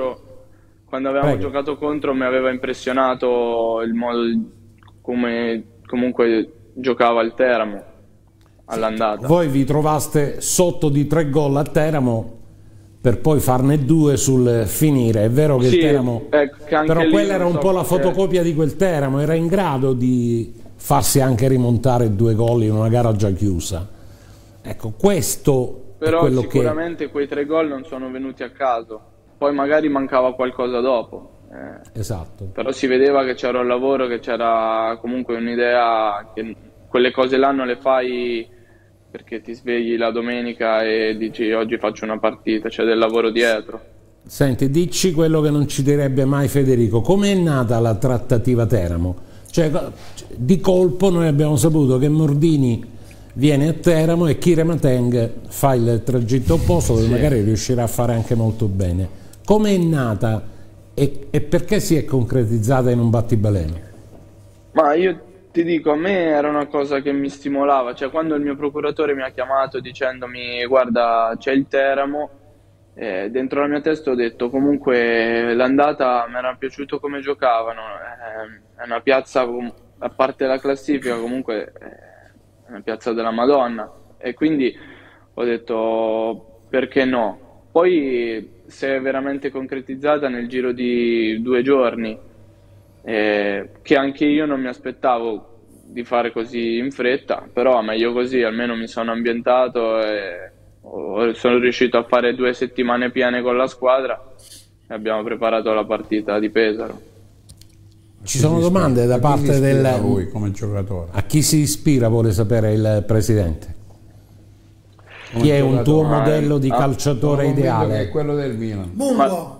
S7: contro mi aveva impressionato il modo come comunque giocava il Teramo all'andata.
S2: Voi vi trovaste sotto di 3 gol a Teramo per poi farne 2 sul finire. È vero che
S7: sì,
S2: il Teramo, però quella era un po' la fotocopia di quel Teramo, era in grado di farsi anche rimontare 2 gol in una gara già chiusa. Ecco, questo
S7: però
S2: è quello
S7: sicuramente quei 3 gol non sono venuti a caso, poi magari mancava qualcosa dopo.
S2: Esatto.
S7: Però si vedeva che c'era un lavoro, che c'era comunque un'idea, che quelle cose là non le fai perché ti svegli la domenica e dici oggi faccio una partita, c'è del lavoro dietro.
S2: Senti, dici quello che non ci direbbe mai Federico: com'è nata la trattativa Teramo? Cioè, di colpo noi abbiamo saputo che Mordini viene a Teramo e Chiremanteng fa il tragitto opposto, dove magari riuscirà a fare anche molto bene. Com'è nata e perché si è concretizzata in un battibaleno?
S7: Ma io ti dico, a me era una cosa che mi stimolava, cioè quando il mio procuratore mi ha chiamato dicendomi guarda c'è il Teramo, dentro la mia testa ho detto comunque l'andata mi era piaciuto come giocavano, è una piazza, a parte la classifica, comunque è una piazza della Madonna, e quindi ho detto perché no. Poi si è veramente concretizzata nel giro di 2 giorni, che anche io non mi aspettavo di fare così in fretta, però meglio così, almeno mi sono ambientato e sono riuscito a fare 2 settimane piene con la squadra e abbiamo preparato la partita di Pesaro.
S2: Ci sono domande da parte del
S3: lui come giocatore?
S2: A chi si ispira, vuole sapere il presidente? Chi è un tuo modello di calciatore ideale?
S3: È quello del Milan.
S8: Bungo!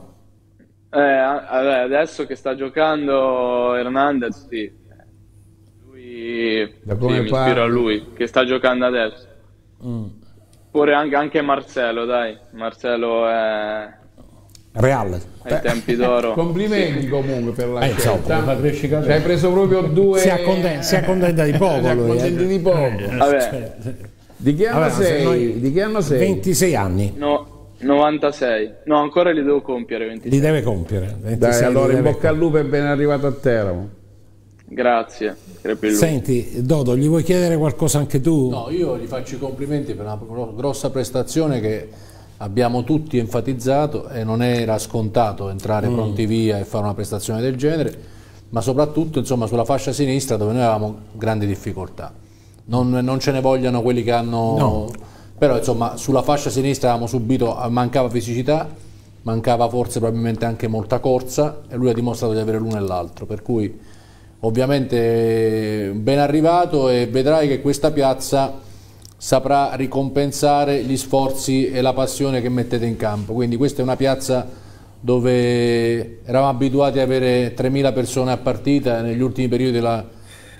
S7: Adesso che sta giocando Hernandez, sì. Lui, mi ispiro a lui, che sta giocando adesso. Pure anche Marcelo, dai. Marcelo è
S2: Reale.
S7: ai tempi d'oro.
S3: Complimenti comunque per la
S2: scelta.
S3: Hai preso proprio 2.
S2: Si accontenta di poco lui.
S3: Di poco.
S7: Vabbè.
S3: Di che anno sei? Di che anno sei?
S2: 26 anni.
S7: No, 96. No, ancora li devo compiere 26.
S2: Li deve compiere.
S3: Dai, allora in bocca al lupo e ben arrivato a Teramo.
S7: Grazie.
S2: Senti, Dodo, gli vuoi chiedere qualcosa anche tu?
S1: No, io gli faccio i complimenti per una grossa prestazione che abbiamo tutti enfatizzato, e non era scontato entrare pronti via e fare una prestazione del genere, ma soprattutto insomma sulla fascia sinistra dove noi avevamo grandi difficoltà. Non ce ne vogliano quelli che hanno...
S2: No.
S1: Però insomma sulla fascia sinistra avevamo subito, mancava fisicità, mancava forse probabilmente anche molta corsa, e lui ha dimostrato di avere l'uno e l'altro, per cui ovviamente ben arrivato, e vedrai che questa piazza saprà ricompensare gli sforzi e la passione che mettete in campo. Quindi questa è una piazza dove eravamo abituati ad avere 3.000 persone a partita, negli ultimi periodi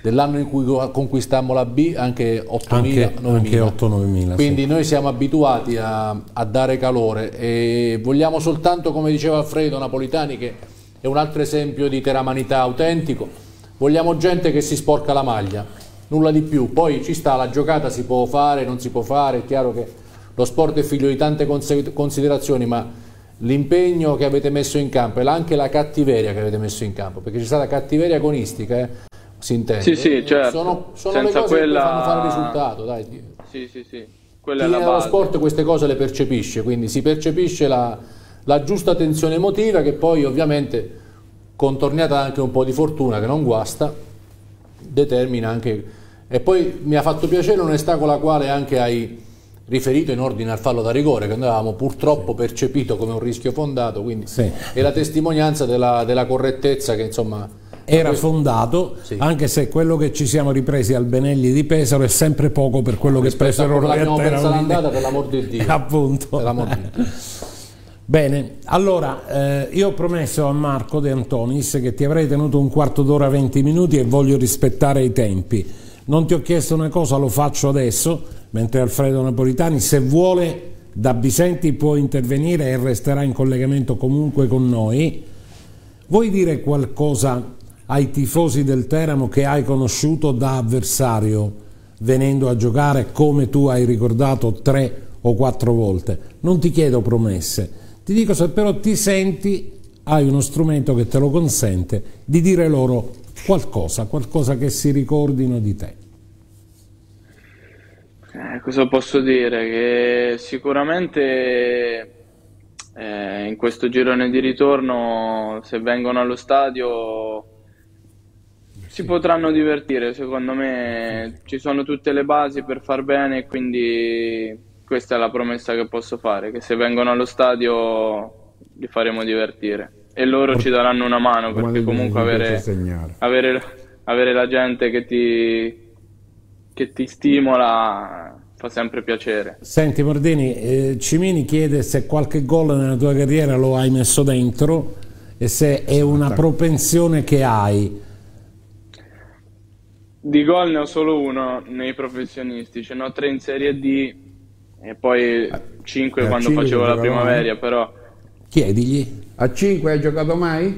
S1: dell'anno in cui conquistammo la B anche 8.000-9.000. Quindi sì, noi siamo abituati a dare calore e vogliamo soltanto, come diceva Alfredo Napolitani, che è un altro esempio di teramanità autentico, vogliamo gente che si sporca la maglia, nulla di più. Poi ci sta, la giocata si può fare, non si può fare, è chiaro che lo sport è figlio di tante considerazioni, ma l'impegno che avete messo in campo e anche la cattiveria che avete messo in campo, perché c'è stata cattiveria agonistica, si intende.
S7: Sì, sì, certo.
S1: Sono le cose quella... che fanno fare risultato, dai.
S7: Sì, sì, sì. Quella
S1: Chi
S7: è la
S1: base. Lo sport queste cose le percepisce, quindi si percepisce la giusta tensione emotiva, che poi ovviamente, contornata anche un po' di fortuna che non guasta, determina anche... E poi mi ha fatto piacere l'onestà con la quale anche hai riferito in ordine al fallo da rigore, che noi avevamo purtroppo percepito come un rischio fondato, quindi è la testimonianza della correttezza che insomma...
S2: Era fondato, sì, anche se quello che ci siamo ripresi al Benelli di Pesaro è sempre poco per quello che presero noi a
S1: Teramo, per l'amor di Dio.
S2: Appunto.
S1: Per l'amor di Dio.
S2: Bene, allora io ho promesso a Marco De Antonis che ti avrei tenuto un quarto d'ora, 20 minuti, e voglio rispettare i tempi. Non ti ho chiesto una cosa, lo faccio adesso, mentre Alfredo Napolitani, se vuole, da Bisenti può intervenire e resterà in collegamento comunque con noi. Vuoi dire qualcosa ai tifosi del Teramo che hai conosciuto da avversario, venendo a giocare, come tu hai ricordato, 3 o 4 volte? Non ti chiedo promesse, ti dico se però ti senti, hai uno strumento che te lo consente, di dire loro qualcosa che si ricordino di te.
S7: Cosa posso dire? Che sicuramente in questo girone di ritorno, se vengono allo stadio, si potranno divertire. Secondo me ci sono tutte le basi per far bene, quindi questa è la promessa che posso fare, che se vengono allo stadio li faremo divertire e loro ci daranno una mano, perché comunque avere la gente che ti stimola fa sempre piacere.
S2: Senti Mordini, Cimini chiede se qualche gol nella tua carriera lo hai messo dentro e se è una propensione che hai.
S7: Di gol ne ho solo uno nei professionisti, ce ne ho 3 in Serie D e poi 5 quando facevo la Primavera, però...
S2: Chiedigli.
S3: A 5 hai giocato mai?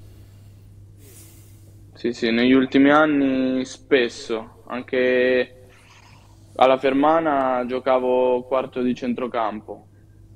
S7: Sì, negli ultimi anni spesso, anche alla Fermana giocavo quarto di centrocampo,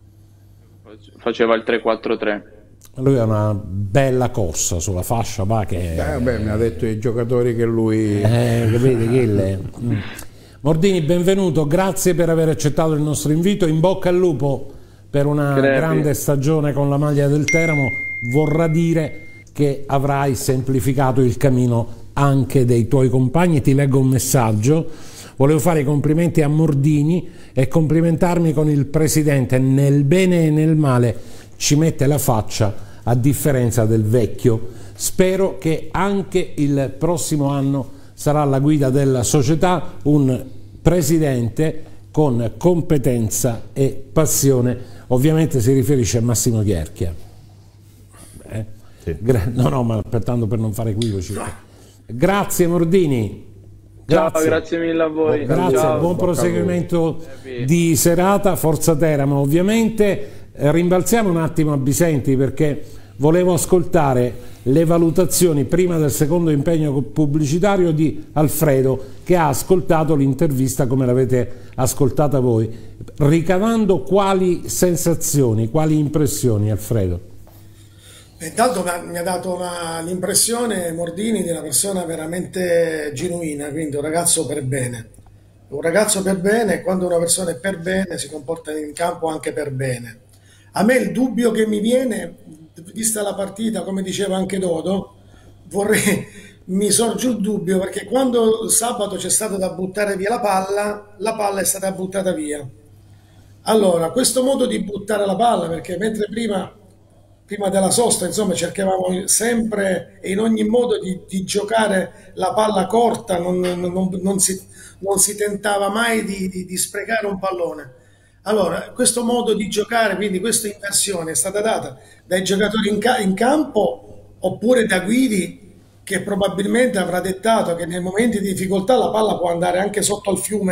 S7: faceva il 3-4-3.
S2: Lui ha una bella corsa sulla fascia, va, che
S3: mi ha detto i giocatori che lui
S2: capite che Mordini, benvenuto, grazie per aver accettato il nostro invito, in bocca al lupo per una grande stagione con la maglia del Teramo. Vorrà dire che avrai semplificato il cammino anche dei tuoi compagni. Ti leggo un messaggio: volevo fare i complimenti a Mordini e complimentarmi con il presidente, nel bene e nel male ci mette la faccia, a differenza del vecchio. Spero che anche il prossimo anno sarà alla guida della società un presidente con competenza e passione. Ovviamente si riferisce a Massimo Chierchia.
S4: Sì.
S2: No, ma aspettando per non fare equivoci. Grazie Mordini.
S7: Ciao, grazie mille a voi.
S2: Grazie, ciao. Buon proseguimento di serata, Forza Teramo. Ovviamente rimbalziamo un attimo a Bisenti, perché volevo ascoltare le valutazioni prima del secondo impegno pubblicitario di Alfredo, che ha ascoltato l'intervista come l'avete ascoltata voi, ricavando quali sensazioni, quali impressioni, Alfredo?
S8: Intanto mi ha dato l'impressione, Mordini, di una persona veramente genuina, quindi un ragazzo per bene. Un ragazzo per bene, e quando una persona è per bene si comporta in campo anche per bene. A me il dubbio che mi viene, vista la partita, come diceva anche Dodo, mi sorge il dubbio, perché quando sabato c'è stato da buttare via la palla è stata buttata via. Allora, questo modo di buttare la palla, perché mentre prima della sosta, insomma, cercavamo sempre e in ogni modo di giocare la palla corta, non si tentava mai di sprecare un pallone. Allora, questo modo di giocare, quindi questa inversione è stata data dai giocatori in campo oppure da Guidi, che probabilmente avrà dettato che nei momenti di difficoltà la palla può andare anche sotto al fiume,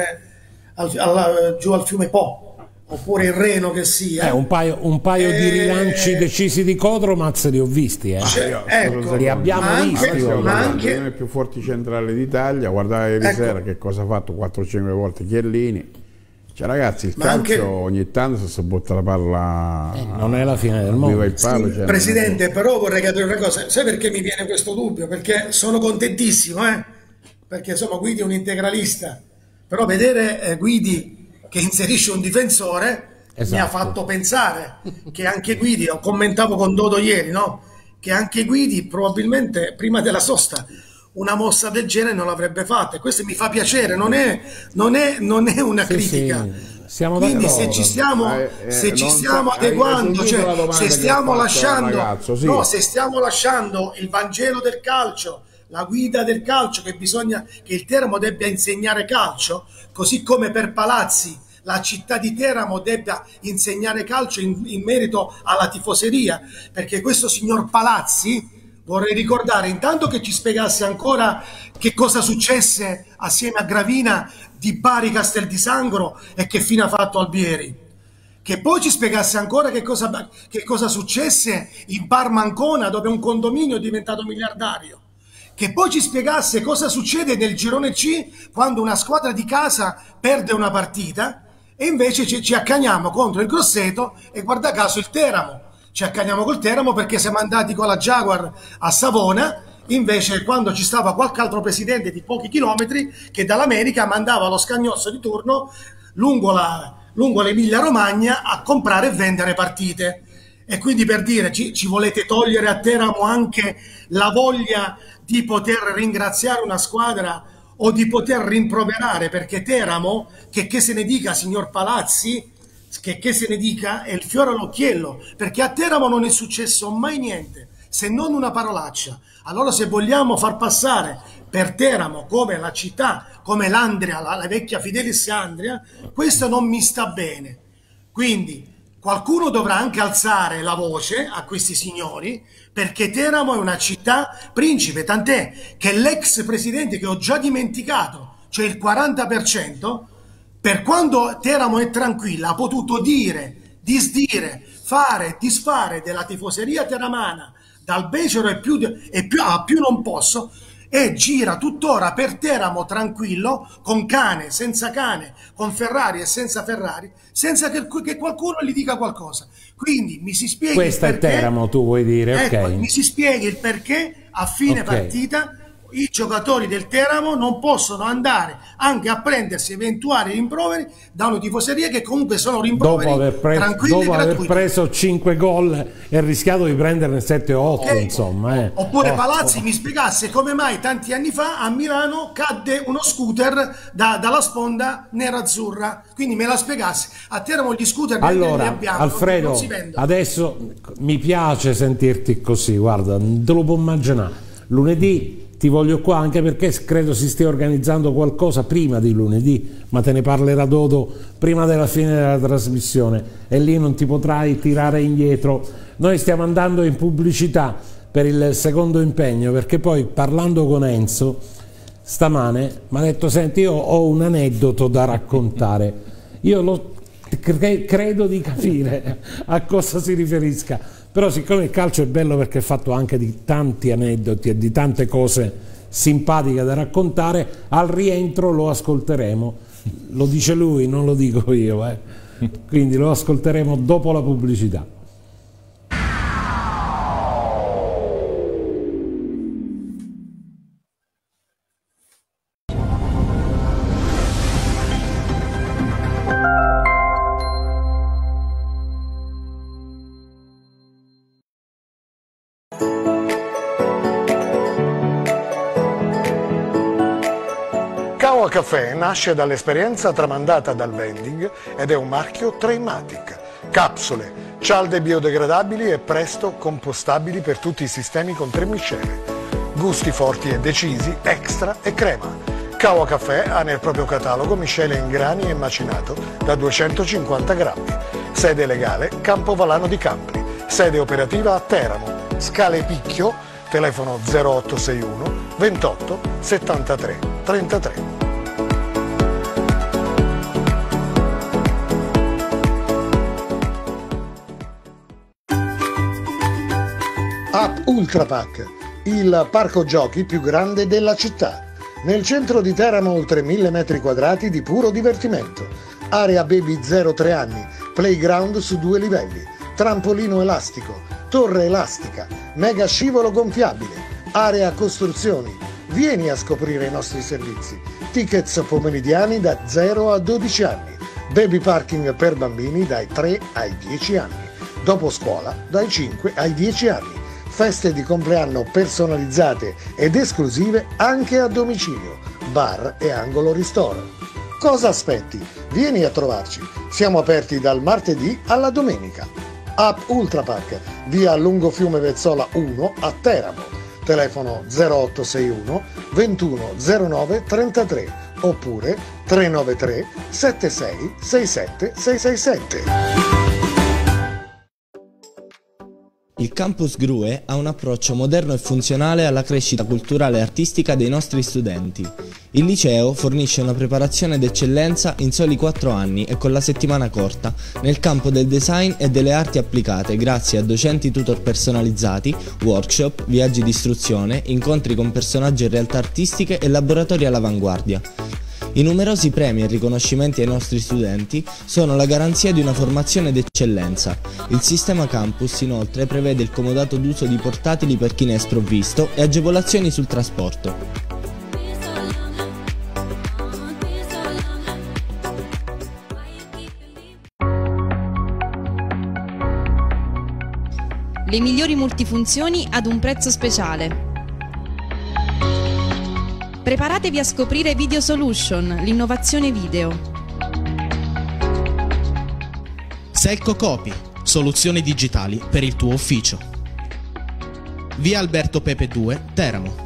S8: giù al fiume Po, oppure il Reno che sia.
S2: Un paio di rilanci decisi di Kotromaz li ho visti.
S8: Ecco,
S2: li abbiamo visti.
S3: Ma anche uno dei più forti centrali d'Italia, guardate ieri sera che cosa ha fatto 4-5 volte Chiellini. Cioè ragazzi, il calcio ogni tanto si butta la palla,
S2: non è la fine del mondo.
S3: Il palo,
S8: sì, Presidente, però vorrei capire una cosa. Sai perché mi viene questo dubbio? Perché sono contentissimo, perché insomma Guidi è un integralista, però vedere Guidi che inserisce un difensore mi ha fatto pensare che anche Guidi, ho commentavo con Dodo ieri, no? Che anche Guidi probabilmente prima della sosta una mossa del genere non l'avrebbe fatta, e questo mi fa piacere, non è una critica.
S2: Sì,
S8: quindi se ci stiamo adeguando, cioè se stiamo lasciando se stiamo lasciando il Vangelo del calcio, la guida del calcio, che bisogna che il Teramo debba insegnare calcio, così come per Palazzi la città di Teramo debba insegnare calcio in merito alla tifoseria, perché questo signor Palazzi, vorrei ricordare intanto che ci spiegasse ancora che cosa successe assieme a Gravina di Bari Castel di Sangro e che fine ha fatto Albieri, che poi ci spiegasse ancora che cosa successe in Parma Ancona, dove un condominio è diventato miliardario, che poi ci spiegasse cosa succede nel girone C quando una squadra di casa perde una partita e invece ci accaniamo contro il Grosseto e guarda caso il Teramo. Ci accaniamo col Teramo perché siamo andati con la Jaguar a Savona, invece quando ci stava qualche altro presidente di pochi chilometri che dall'America mandava lo scagnozzo di turno lungo l'Emilia Romagna a comprare e vendere partite. E quindi, per dire, ci volete togliere a Teramo anche la voglia di poter ringraziare una squadra o di poter rimproverare, perché Teramo, che se ne dica signor Palazzi, che se ne dica, è il fiore all'occhiello, perché a Teramo non è successo mai niente se non una parolaccia. Allora, se vogliamo far passare per Teramo come la città, come l'Andria, la vecchia Fidelis Andria, questo non mi sta bene. Quindi qualcuno dovrà anche alzare la voce a questi signori, perché Teramo è una città principe, tant'è che l'ex presidente, che ho già dimenticato, cioè il 40%, per quando Teramo è tranquilla, ha potuto dire, disdire, fare, disfare della tifoseria teramana, dal becero a più non posso, e gira tuttora per Teramo tranquillo, con cane, senza cane, con Ferrari e senza Ferrari, senza che qualcuno gli dica qualcosa. Quindi mi si spieghi
S2: questo
S8: il perché,
S2: è Teramo, tu vuoi dire,
S8: ecco,
S2: ok.
S8: Mi si spieghi il perché a fine partita i giocatori del Teramo non possono andare anche a prendersi eventuali rimproveri da una tifoseria che comunque sono rimproveri tranquilli e gratuiti.
S2: Dopo aver preso 5 gol e rischiato di prenderne 7 o 8, insomma.
S8: Oppure Palazzi mi spiegasse come mai tanti anni fa a Milano cadde uno scooter dalla sponda nera-azzurra, quindi me la spiegasse. A Teramo gli scooter li abbiamo,
S2: Alfredo,
S8: non si vendono.
S2: adesso mi piace sentirti così, guarda, non te lo può immaginare. Lunedì ti voglio qua anche perché credo si stia organizzando qualcosa prima di lunedì, ma te ne parlerà Dodo prima della fine della trasmissione e lì non ti potrai tirare indietro. Noi stiamo andando in pubblicità per il secondo impegno, perché poi parlando con Enzo stamane mi ha detto: senti, io ho un aneddoto da raccontare. Io credo di capire a cosa si riferisca. Però siccome il calcio è bello perché è fatto anche di tanti aneddoti e di tante cose simpatiche da raccontare, al rientro lo ascolteremo. Lo dice lui, non lo dico io. Quindi lo ascolteremo dopo la pubblicità.
S9: Kawa Caffè nasce dall'esperienza tramandata dal vending ed è un marchio Traimatic. Capsule, cialde biodegradabili e presto compostabili per tutti i sistemi con 3 miscele. Gusti forti e decisi, extra e crema. Kawa Caffè ha nel proprio catalogo miscele in grani e macinato da 250 grammi. Sede legale Campovalano di Campri. Sede operativa a Teramo. Scale Picchio, telefono 0861 28 73 33. Up Ultra Park, il parco giochi più grande della città. Nel centro di Teramo oltre 1000 metri quadrati di puro divertimento. Area baby 0-3 anni, playground su 2 livelli, trampolino elastico, torre elastica, mega scivolo gonfiabile, area costruzioni. Vieni a scoprire i nostri servizi. Tickets pomeridiani da 0 a 12 anni. Baby parking per bambini dai 3 ai 10 anni. Dopo scuola dai 5 ai 10 anni. Feste di compleanno personalizzate ed esclusive anche a domicilio, bar e angolo ristoro. Cosa aspetti? Vieni a trovarci. Siamo aperti dal martedì alla domenica. Up Ultra Park, via Lungofiume Vezzola 1 a Teramo. Telefono 0861 21 09 33 oppure 393 76 67 667.
S10: Il Campus GRUE ha un approccio moderno e funzionale alla crescita culturale e artistica dei nostri studenti. Il liceo fornisce una preparazione d'eccellenza in soli 4 anni e con la settimana corta nel campo del design e delle arti applicate grazie a docenti tutor personalizzati, workshop, viaggi di istruzione, incontri con personaggi e realtà artistiche e laboratori all'avanguardia. I numerosi premi e riconoscimenti ai nostri studenti sono la garanzia di una formazione d'eccellenza. Il sistema campus inoltre prevede il comodato d'uso di portatili per chi ne è sprovvisto e agevolazioni sul trasporto.
S11: Le migliori multifunzioni ad un prezzo speciale. Preparatevi a scoprire Video Solution, l'innovazione video.
S12: Selco Copy, soluzioni digitali per il tuo ufficio. Via Alberto Pepe 2, Teramo.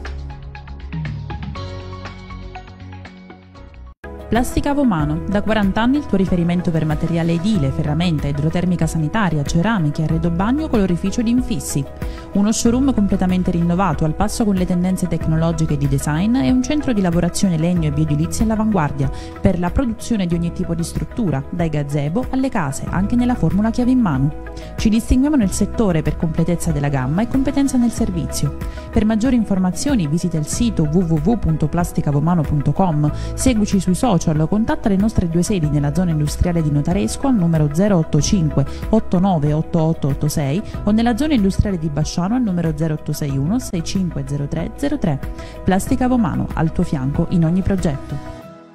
S6: Plastica Vomano, da 40 anni il tuo riferimento per materiale edile, ferramenta, idrotermica sanitaria, ceramiche, arredo bagno, colorificio ed infissi. Uno showroom completamente rinnovato, al passo con le tendenze tecnologiche di design e un centro di lavorazione legno e bioedilizia all'avanguardia per la produzione di ogni tipo di struttura, dai gazebo alle case, anche nella formula chiave in mano. Ci distinguiamo nel settore per completezza della gamma e competenza nel servizio. Per maggiori informazioni visita il sito www.plasticavomano.com, seguici sui social o contatta le nostre 2 sedi nella zona industriale di Notaresco al numero 085 89 8886 o nella zona industriale di Basciano al numero 0861 6503 03. Plastica Vomano, al tuo fianco in ogni progetto.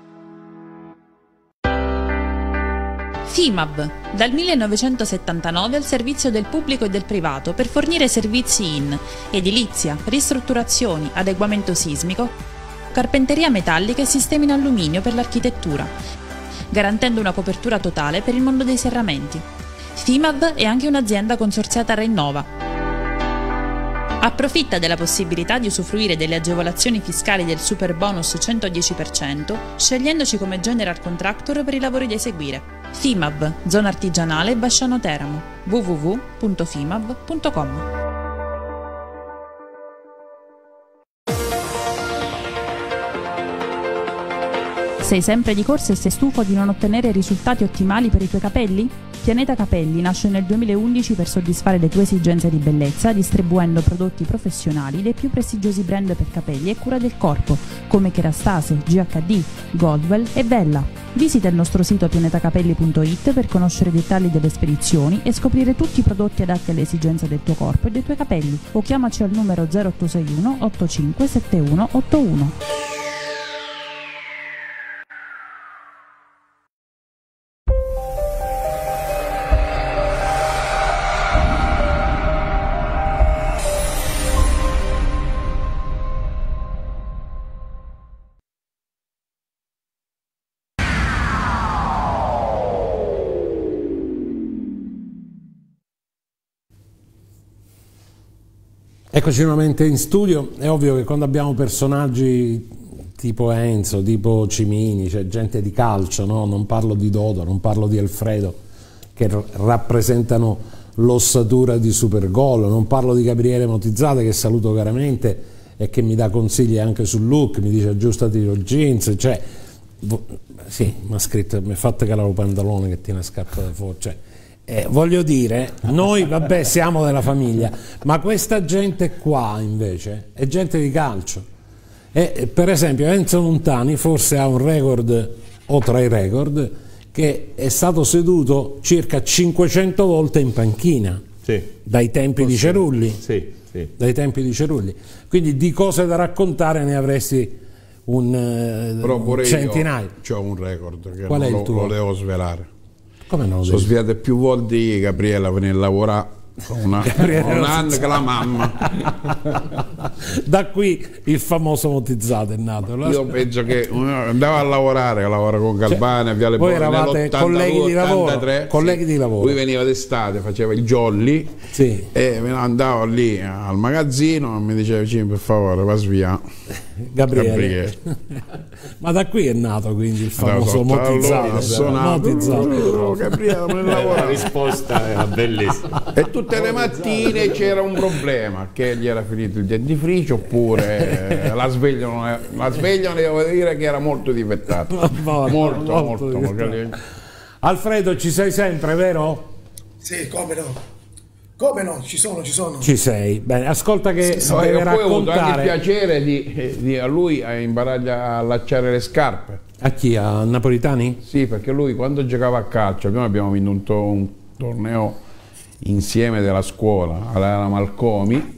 S6: FIMAB, dal 1979 al servizio del pubblico e del privato per fornire servizi in edilizia, ristrutturazioni, adeguamento sismico, carpenteria metallica e sistemi in alluminio per l'architettura, garantendo una copertura totale per il mondo dei serramenti. FIMAB è anche un'azienda consorziata a Reinnova. Approfitta della possibilità di usufruire delle agevolazioni fiscali del super bonus 110%, scegliendoci come general contractor per i lavori da eseguire. FIMAB, zona artigianale Basciano Teramo, www.fimab.com. Sei sempre di corsa e sei stufo di non ottenere risultati ottimali per i tuoi capelli? Pianeta Capelli nasce nel 2011 per soddisfare le tue esigenze di bellezza, distribuendo prodotti professionali dei più prestigiosi brand per capelli e cura del corpo, come Kerastase, GHD, Goldwell e Bella. Visita il nostro sito pianetacapelli.it per conoscere i dettagli delle spedizioni e scoprire tutti i prodotti adatti alle esigenze del tuo corpo e dei tuoi capelli, o chiamaci al numero 0861 85 7181.
S2: Eccoci nuovamente in studio. È ovvio che quando abbiamo personaggi tipo Enzo, tipo Cimini, cioè gente di calcio, no? Non parlo di Dodo, non parlo di Alfredo, che rappresentano l'ossatura di Supergol, non parlo di Gabriele Motizzate, che saluto caramente e che mi dà consigli anche sul look, mi dice aggiustati lo jeans, cioè sì, mi ha scritto, mi ha fatto calare il pantalone che tiene scarpa da fuori, cioè, voglio dire, noi vabbè siamo della famiglia, ma questa gente qua invece è gente di calcio, e per esempio Enzo Montani forse ha un record o tra i record, che è stato seduto circa 500 volte in panchina, sì, dai tempi di Cerulli, sì, sì, dai tempi di Cerulli, quindi di cose da raccontare ne avresti un centinaio.
S3: C'ho un record che
S2: qual è il tuo?
S3: Lo devo svelare.
S2: Come no?
S3: Sono sviate più volte Gabriella per venire a lavorare con un anno che la mamma.
S2: Da qui il famoso Motizzato è nato.
S3: Io penso che andava a lavorare, lavora con Galbani,
S2: cioè,
S3: Viale
S2: voi eravate colleghi di lavoro, 83, colleghi di lavoro.
S3: Lui veniva d'estate, faceva il jolly, sì, e andavo lì al magazzino e mi diceva per favore va via
S2: Gabriele. Ma da qui è nato quindi il famoso Motizzato.
S3: Gabriele,
S4: la risposta era bellissima.
S3: E tutte le mattine c'era un problema, che gli era finito il dentifricio oppure la sveglia devo dire che era molto difettata. molto.
S2: Alfredo, ci sei sempre, vero?
S8: Sì, come no, ci sono.
S2: Ci sei, bene, ascolta che
S3: sì,
S2: deve
S3: poi
S2: raccontare.
S3: ho avuto anche il piacere a lui a imparare a allacciare le scarpe.
S2: A chi? A Napolitani?
S3: Sì, perché lui quando giocava a calcio, prima abbiamo vinto un torneo insieme della scuola alla Malcomi,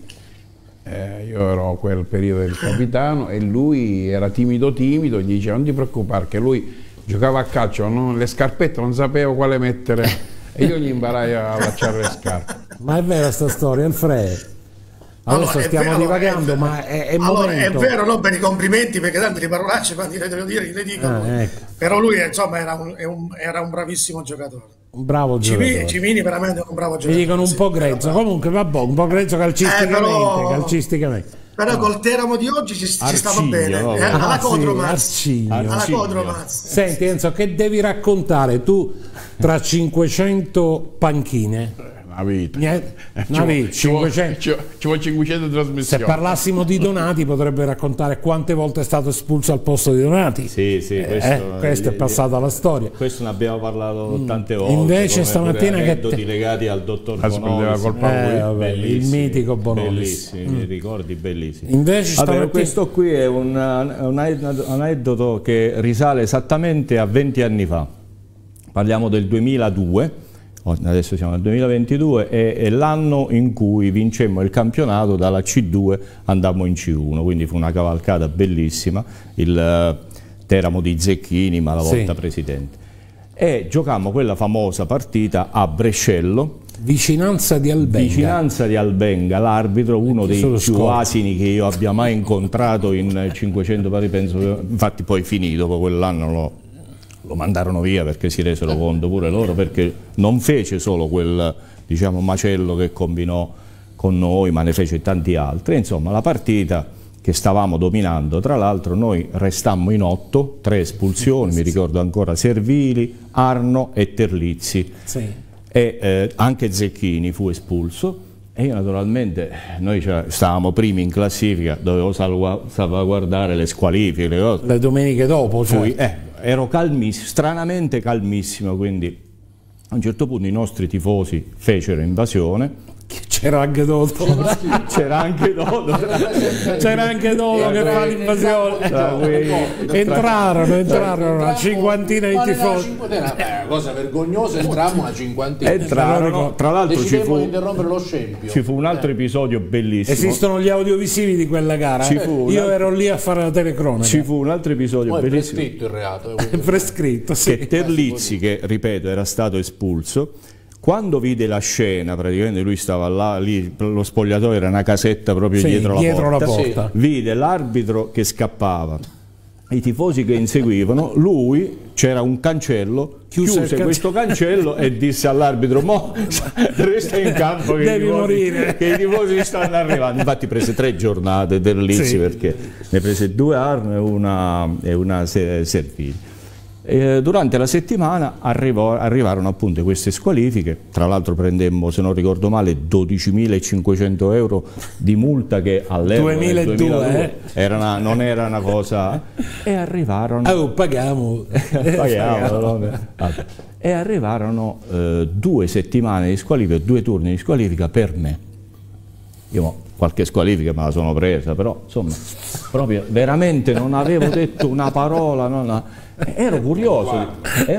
S3: io ero a quel periodo del capitano e lui era timido, gli diceva non ti preoccupare, che lui giocava a calcio, le scarpette non sapevo quale mettere e io gli imparai a allacciare le scarpe.
S2: Ma è vera sta storia, Alfredo? Adesso stiamo divagando, ma è momento.
S8: È vero, no, per i complimenti, perché tanto di parolacce quando le devo dire, le dico.
S2: Ecco.
S8: Però lui insomma era un bravissimo giocatore.
S2: Un bravo giocatore.
S8: Cimini veramente un bravo giocatore.
S2: Mi dicono un po' grezzo, comunque vabbè, un po' grezzo calcisticamente.
S8: Però col Teramo di oggi ci stava bene. Alla Codromaz.
S2: Senti Enzo, che devi raccontare tu tra 500 panchine?
S3: Una vita.
S2: Ci vuole
S3: 500 trasmissioni.
S2: Se parlassimo di Donati potrebbe raccontare quante volte è stato espulso al posto di Donati.
S4: Sì,
S2: questo è passato alla storia.
S4: Questo ne abbiamo parlato tante volte.
S2: Invece stamattina
S4: aneddoti legati al dottor Bonolis,
S2: il mitico Bonolis.
S4: Bellissimi, ricordi bellissimi.
S2: Invece stamattina...
S4: questo qui è un aneddoto che risale esattamente a 20 anni fa. Parliamo del 2002. Adesso siamo nel 2022, è l'anno in cui vincemmo il campionato, dalla C2 andammo in C1, quindi fu una cavalcata bellissima, il Teramo di Zecchini, ma la volta presidente. E giocammo quella famosa partita a Brescello.
S2: Vicinanza di
S4: Albenga, l'arbitro, uno dei più asini che io abbia mai incontrato in 500 pari, penso, infatti poi finì, dopo quell'anno lo mandarono via perché si resero conto pure loro, perché non fece solo quel, diciamo, macello che combinò con noi, ma ne fece tanti altri. Insomma, la partita che stavamo dominando, tra l'altro noi restammo in 8, 3 espulsioni, mi ricordo ancora Servili, Arno e Terlizzi, e anche Zecchini fu espulso. E io naturalmente, noi stavamo primi in classifica, dovevo salvaguardare le squalifiche, le cose.
S2: Le domeniche dopo,
S4: ero calmissimo, stranamente calmissimo, quindi a un certo punto i nostri tifosi fecero invasione.
S2: C'era anche Dodo.
S4: C'era anche Dodo che fa l'invasione. Entrarono una cinquantina di tifosi.
S1: Una cosa vergognosa, entrammo una cinquantina.
S4: Entrarono, tra l'altro
S1: ci interrompere lo scempio.
S4: Ci fu un altro episodio bellissimo.
S2: Esistono gli audiovisivi di quella gara. Io ero lì a fare la telecronaca.
S4: Ci fu un altro episodio bellissimo.
S1: È prescritto il reato.
S2: È prescritto, sì.
S4: Che Terlizzi, che ripeto era stato espulso, quando vide la scena, praticamente lui stava là, lì, lo spogliatoio era una casetta proprio dietro la porta. Vide l'arbitro che scappava, i tifosi che inseguivano, lui, c'era un cancello, chiuse questo cancello e disse all'arbitro: mo resta in campo che i tifosi stanno arrivando. Infatti prese 3 giornate Terlizzi, perché ne prese 2 Arno e una Servili. Durante la settimana arrivarono appunto queste squalifiche, tra l'altro prendemmo, se non ricordo male, 12.500 euro di multa, che all'epoca 2002 non era una cosa, e arrivarono
S2: paghiamo
S4: e arrivarono 2 settimane di squalifica, 2 turni di squalifica per me. Io qualche squalifica me la sono presa, però insomma proprio veramente non avevo detto una parola, ero curioso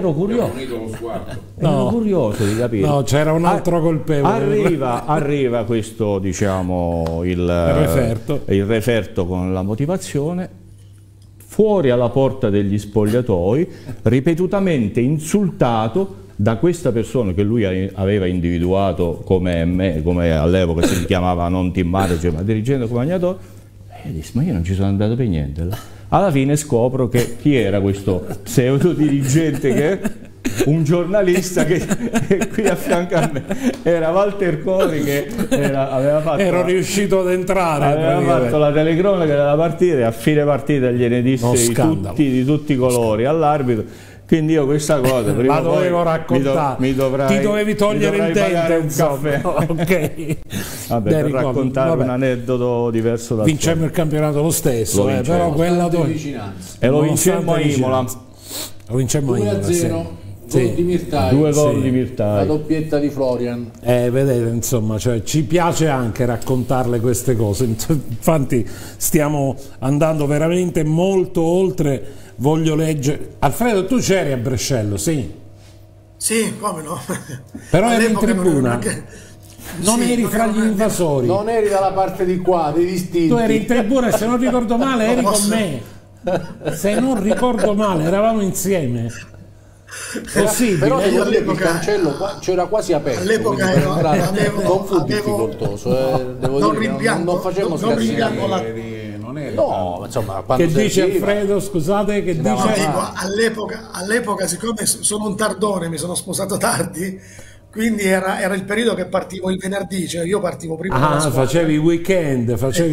S4: di capire.
S2: No, c'era un altro colpevole.
S4: Arriva questo, diciamo, il referto con la motivazione, fuori alla porta degli spogliatoi, ripetutamente insultato da questa persona che lui aveva individuato come all'epoca si chiamava non team manager ma dirigente accompagnatore. E io dissi, ma io non ci sono andato per niente. Alla fine scopro che chi era questo pseudo dirigente, che un giornalista che qui a fianco a me era Walter Cori, che aveva fatto
S2: riuscito ad entrare,
S4: aveva fatto la telecronaca della partita, e a fine partita gliene disse di tutti i colori all'arbitro. Quindi io questa cosa prima
S2: la dovevo raccontare, ti dovevi togliere il dente,
S4: un caffè.
S2: Ok.
S4: Vabbè, per raccontare un aneddoto diverso da
S2: vincemmo il campionato lo stesso, però quella
S4: e lo vincemmo a Imola.
S2: Lo vincemmo a Imola,
S1: 2-0. Di Mirtai,
S4: 2 gol di Mirtai,
S1: la doppietta di Florian.
S2: Vedete, insomma, cioè, ci piace anche raccontarle queste cose. Infatti stiamo andando veramente molto oltre. Voglio leggere. Alfredo, tu c'eri a Brescello, sì?
S8: Sì, come no?
S2: Però eri in tribuna. Non eri fra gli invasori.
S1: Non eri dalla parte di qua, dei distinti.
S2: Tu eri in tribuna e se non ricordo male eri con me. Se non ricordo male, eravamo insieme. Possibile.
S1: Però il cancello c'era quasi aperto.
S8: All'epoca
S1: non fu difficoltoso. Devo dire, non facevamo scherzi. No, insomma,
S2: che dice Alfredo, scusate, che dice?
S8: Dico, all'epoca, siccome sono un tardone, mi sono sposato tardi, quindi era il periodo che partivo il venerdì, cioè io partivo prima.
S2: Facevi i weekend,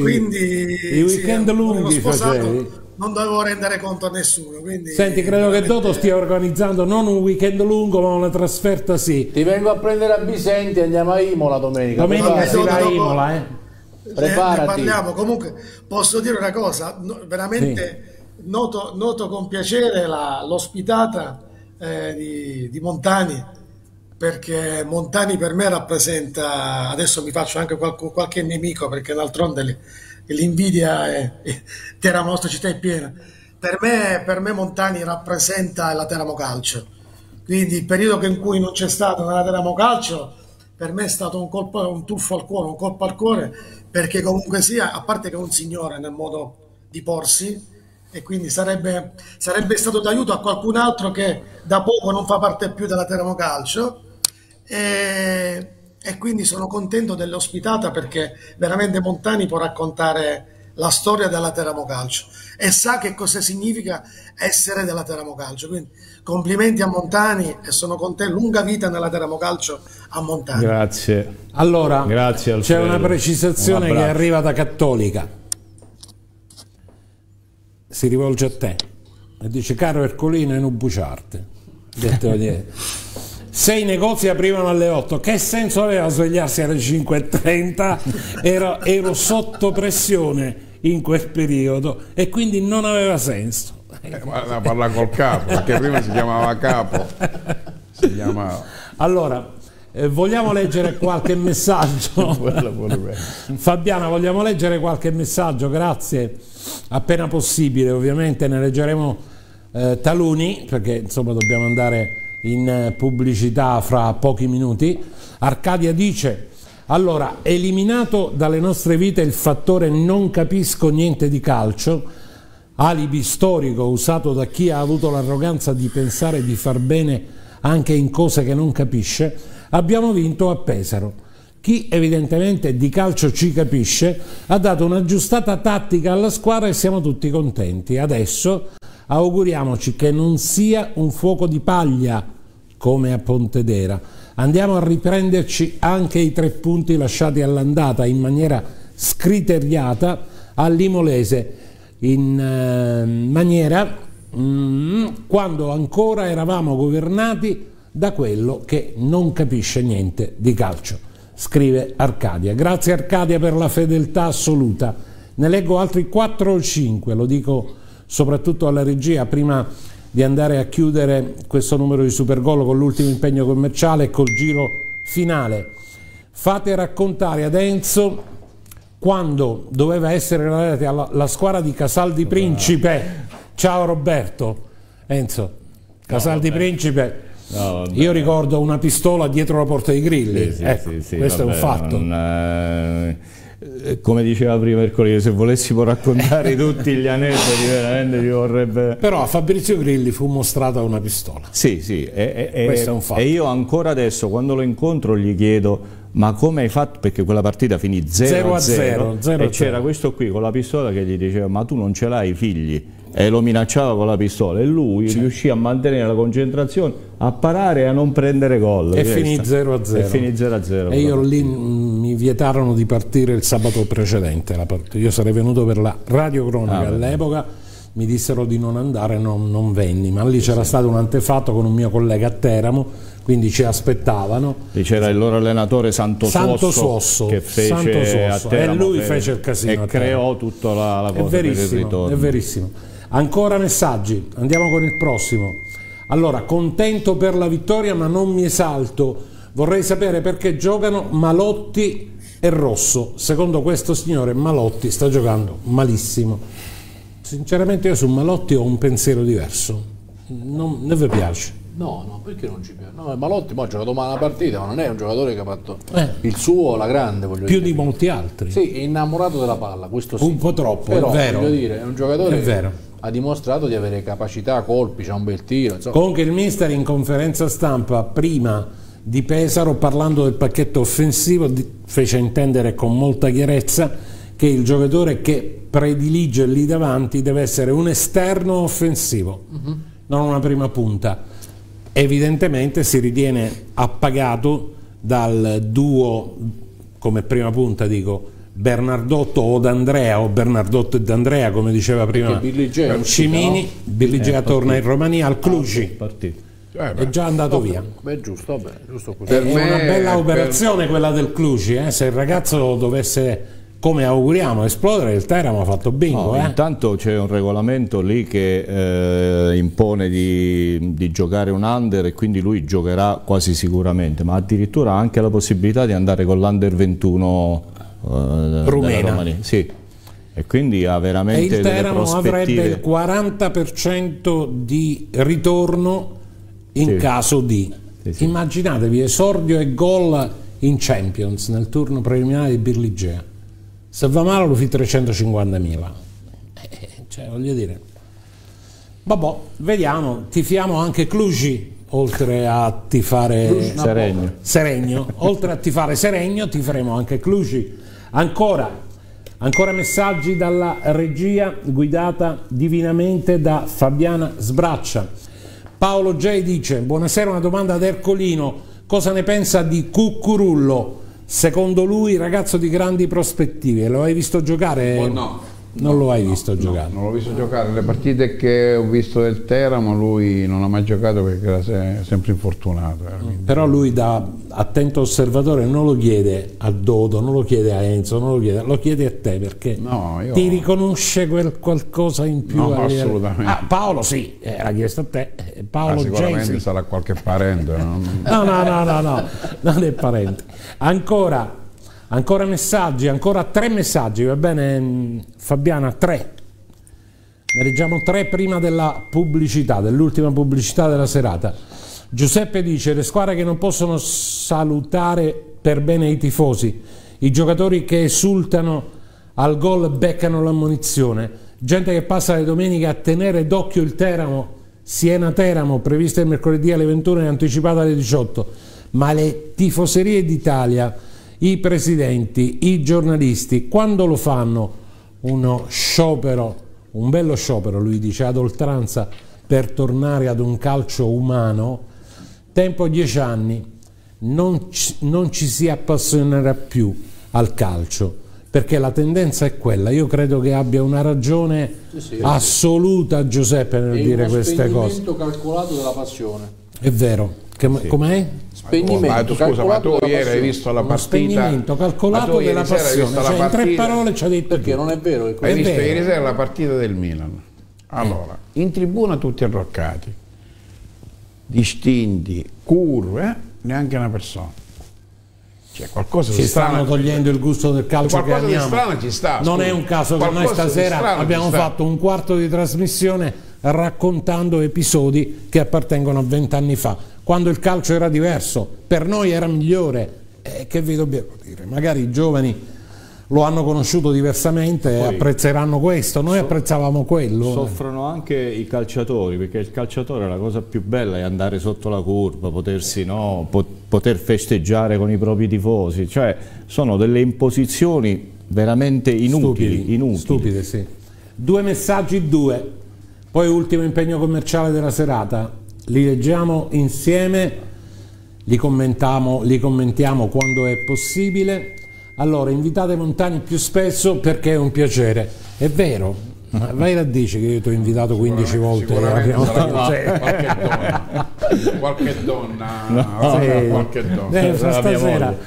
S2: i weekend lunghi facevi.
S8: Non dovevo rendere conto a nessuno, quindi.
S2: Senti, credo che Dodo stia organizzando non un weekend lungo ma una trasferta, sì.
S1: Ti vengo a prendere a Bisenti e andiamo a Imola domenica.
S2: Domenica si va a Imola,
S8: Preparati. Ne parliamo. Comunque posso dire una cosa, veramente noto con piacere l'ospitata di Montani, perché Montani per me rappresenta, adesso mi faccio anche qualche nemico perché d'altronde l'invidia Teramo, nostra città è piena. Per me Montani rappresenta la Teramo Calcio, quindi il periodo in cui non c'è stato nella Teramo Calcio per me è stato un tuffo al cuore, un colpo al cuore, perché comunque sia, a parte che è un signore nel modo di porsi, e quindi sarebbe stato d'aiuto a qualcun altro che da poco non fa parte più della Teramo Calcio, e quindi sono contento dell'ospitata, perché veramente Montani può raccontare la storia della Teramo Calcio e sa che cosa significa essere della Teramo Calcio, quindi complimenti a Montani e sono contento, lunga vita nella Teramo Calcio a Montani.
S4: Grazie.
S2: Allora,
S4: grazie,
S2: c'è una precisazione che arriva da Cattolica, si rivolge a te e dice: caro Ercolino e non buciarte, se i negozi aprivano alle 8, che senso aveva svegliarsi alle 5:30? Ero sotto pressione in quel periodo e quindi non aveva senso.
S3: Parla col capo, perché prima si chiamava capo.
S2: Allora, vogliamo leggere qualche messaggio? Fabiana, vogliamo leggere qualche messaggio? Grazie. Appena possibile, ovviamente ne leggeremo taluni, perché insomma dobbiamo andare in pubblicità fra pochi minuti. Arcadia dice: allora, eliminato dalle nostre vite il fattore non capisco niente di calcio, alibi storico usato da chi ha avuto l'arroganza di pensare di far bene anche in cose che non capisce, abbiamo vinto a Pesaro. Chi evidentemente di calcio ci capisce ha dato un'aggiustata tattica alla squadra e siamo tutti contenti. Adesso auguriamoci che non sia un fuoco di paglia come a Pontedera. Andiamo a riprenderci anche i 3 punti lasciati all'andata in maniera scriteriata all'Imolese, in maniera quando ancora eravamo governati da quello che non capisce niente di calcio, scrive Arcadia. Grazie Arcadia per la fedeltà assoluta. Ne leggo altri 4 o 5, lo dico soprattutto alla regia prima di andare a chiudere questo numero di Supergol con l'ultimo impegno commerciale e col giro finale. Fate raccontare ad Enzo quando doveva essere relata alla squadra di Casal di Principe. Ciao Roberto. Enzo, Casal di Principe.
S4: No,
S2: io ricordo una pistola dietro la porta dei Grilli, questo è un fatto.
S4: Come diceva prima Ercolini, se volessimo raccontare tutti gli aneddoti veramente ci vorrebbe...
S2: Però a Fabrizio Grilli fu mostrata una pistola.
S4: Sì,
S2: questo è un fatto.
S4: E io ancora adesso quando lo incontro gli chiedo: ma come hai fatto? Perché quella partita finì 0-0 e c'era questo qui con la pistola che gli diceva: ma tu non ce l'hai figli? E lo minacciava con la pistola e lui riuscì a mantenere la concentrazione, a parare e a non prendere gol.
S2: E finì 0-0. E io lì mi vietarono di partire il sabato precedente. Io sarei venuto per la radiocronaca all'epoca, mi dissero di non andare, non venni, ma lì c'era stato un antefatto con un mio collega a Teramo, quindi ci aspettavano.
S4: Lì c'era il loro allenatore Santo Suosso che fece a Teramo,
S2: e lui fece il casino
S4: e creò tutta la cosa per il ritorno.
S2: È verissimo. Ancora messaggi, andiamo con il prossimo. Allora, contento per la vittoria ma non mi esalto, vorrei sapere perché giocano Malotti e Rosso. Secondo questo signore Malotti sta giocando malissimo. Sinceramente io su Malotti ho un pensiero diverso, non vi piace?
S1: No, perché non ci piace? No, Malotti ha giocato male una partita, ma non è un giocatore che ha fatto il suo, la grande, voglio
S2: più
S1: dire.
S2: Di molti altri.
S1: Sì, è innamorato della palla, questo sì.
S2: Un po' troppo,
S1: però,
S2: è vero.
S1: Voglio dire, è un giocatore
S2: è vero.
S1: Che ha dimostrato di avere capacità, colpi, c'ha un bel tiro. Insomma.
S2: Comunque il mister in conferenza stampa prima di Pesaro, parlando del pacchetto offensivo, fece intendere con molta chiarezza che il giocatore che predilige lì davanti deve essere un esterno offensivo, non una prima punta. Evidentemente si ritiene appagato dal duo come prima punta, dico Bernardotto o D'Andrea, o Bernardotto e D'Andrea, come diceva prima Cimini. Billigea torna in Romania al Cluj, è già andato via.
S1: Beh, giusto così.
S2: È una bella operazione quella del Cluj, se il ragazzo dovesse, come auguriamo, esplodere, il Teramo ha fatto bingo.
S4: Intanto c'è un regolamento lì che impone di giocare un under, e quindi lui giocherà quasi sicuramente, ma addirittura ha anche la possibilità di andare con l'under 21
S2: rumena.
S4: Sì. E quindi ha veramente
S2: il Teramo
S4: delle prospettive.
S2: Avrebbe il 40% di ritorno in caso di... Immaginatevi esordio e gol in Champions nel turno preliminare di Birligea. Se va male lo fi 350.000. Cioè, voglio dire, vabbè, vediamo, tifiamo anche Cluj, oltre a tifare Seregno. Oltre a tifare Seregno, tiferemo anche Cluj. Ancora messaggi dalla regia guidata divinamente da Fabiana Sbraccia. Paolo J dice: buonasera, una domanda ad Ercolino, cosa ne pensa di Cuccurullo? Secondo lui ragazzo di grandi prospettive, lo hai visto giocare?
S3: No.
S2: Non lo hai visto giocare?
S3: Non l'ho visto giocare, le partite che ho visto del Teramo lui non ha mai giocato perché era sempre infortunato.
S2: Però lui da attento osservatore non lo chiede a Dodo, non lo chiede a Enzo, lo chiede a te perché ti riconosce quel qualcosa in più.
S3: No, assolutamente.
S2: Paolo sì, l'ha chiesto a te. Paolo
S3: sicuramente sarà qualche parente.
S2: No, non è parente. Ancora messaggi, ancora 3 messaggi, va bene Fabiana? 3. Ne leggiamo 3 prima della pubblicità, dell'ultima pubblicità della serata. Giuseppe dice: le squadre che non possono salutare per bene i tifosi, i giocatori che esultano al gol beccano l'ammonizione, gente che passa le domeniche a tenere d'occhio il Teramo, Siena-Teramo, prevista il mercoledì alle 21 e anticipata alle 18, ma le tifoserie d'Italia, i presidenti, i giornalisti, quando lo fanno uno sciopero, un bello sciopero, lui dice, ad oltranza per tornare ad un calcio umano, tempo 10 anni, non ci si appassionerà più al calcio, perché la tendenza è quella. Io credo che abbia una ragione assoluta Giuseppe nel dire queste cose.
S1: È uno spegnimento calcolato della passione.
S2: È vero. Com'è?
S1: Spegnimento
S3: ma tu ieri hai visto la partita?
S2: Spegnimento calcolato della passione, cioè in 3 parole ci ha detto
S1: perché non è vero.
S3: Hai visto ieri sera la partita del Milan? Allora, in tribuna tutti arroccati, distinti, curve, neanche una persona. Cioè, qualcosa
S2: ci stanno togliendo il gusto del calcio che amiamo.
S3: Strano ci sta,
S2: non è un caso che noi stasera abbiamo fatto un quarto di trasmissione raccontando episodi che appartengono a 20 anni fa, quando il calcio era diverso, per noi era migliore. Che vi dobbiamo dire? Magari i giovani lo hanno conosciuto diversamente e apprezzeranno questo, noi apprezzavamo quello.
S4: Soffrono anche i calciatori, perché il calciatore la cosa più bella è andare sotto la curva, poter festeggiare con i propri tifosi, cioè sono delle imposizioni veramente inutili.
S2: Stupide, sì. 2 messaggi, poi ultimo impegno commerciale della serata, li leggiamo insieme, li commentiamo quando è possibile. Allora, invitate Montani più spesso perché è un piacere. È vero, ma vai a dire che io ti ho invitato 15 volte la prima volta.
S3: Qualche donna.
S2: Stasera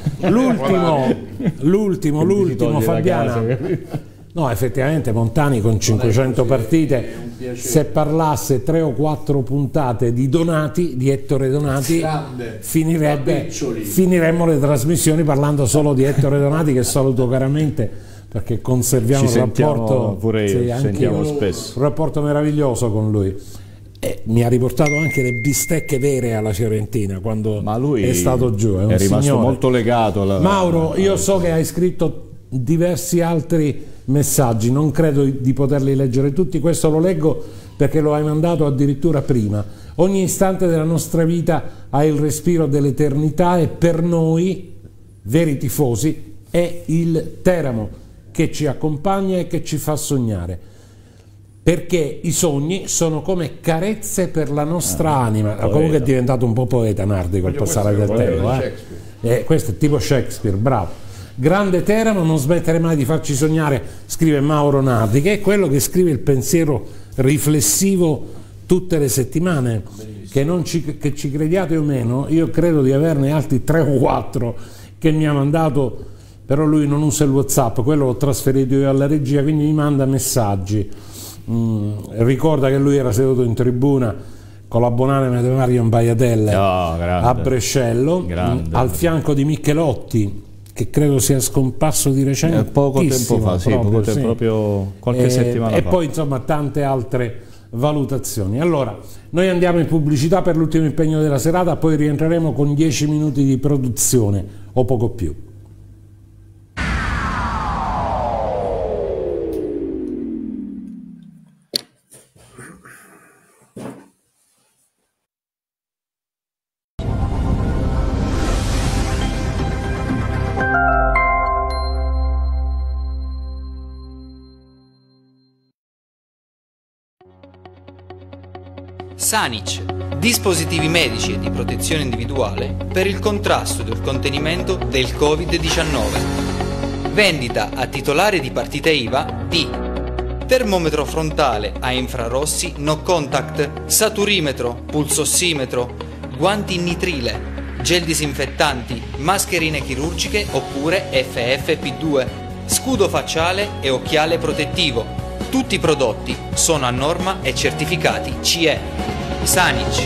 S2: l'ultimo Fabiana. No, effettivamente Montani con 500 partite, se parlasse 3 o 4 puntate di Donati, di Ettore Donati, finiremmo le trasmissioni parlando solo di Ettore Donati, che saluto caramente perché conserviamo un rapporto,
S4: sentiamo spesso.
S2: Un rapporto meraviglioso con lui. Mi ha riportato anche le bistecche vere alla Fiorentina quando è stato giù. È
S4: rimasto molto legato
S2: Mauro, io so che hai scritto diversi altri messaggi, non credo di poterli leggere tutti, questo lo leggo perché lo hai mandato addirittura prima. Ogni istante della nostra vita ha il respiro dell'eternità e per noi, veri tifosi, è il Teramo che ci accompagna e che ci fa sognare, perché i sogni sono come carezze per la nostra anima. Comunque è diventato un po' poeta Nardi col passare del tempo. Questo è tipo Shakespeare, bravo. Grande Teramo, non smettere mai di farci sognare, scrive Mauro Nardi, che è quello che scrive il pensiero riflessivo tutte le settimane. Che ci crediate o meno, io credo di averne altri 3 o 4 che mi ha mandato, però lui non usa il WhatsApp, quello l'ho trasferito io alla regia, quindi mi manda messaggi. Ricorda che lui era seduto in tribuna con la buonanima di Marion Baiatelle a Brescello, al fianco di Michelotti, che credo sia scomparso di recente,
S4: poco tempo fa, proprio qualche settimana fa.
S2: E poi insomma tante altre valutazioni. Allora, noi andiamo in pubblicità per l'ultimo impegno della serata, poi rientreremo con 10 minuti di produzione o poco più.
S13: Sanic, dispositivi medici e di protezione individuale per il contrasto ed il contenimento del Covid-19. Vendita a titolari di partita IVA di termometro frontale a infrarossi no contact, saturimetro, pulsossimetro, guanti in nitrile, gel disinfettanti, mascherine chirurgiche oppure FFP2, scudo facciale e occhiale protettivo. Tutti i prodotti sono a norma e certificati CE. Sanic.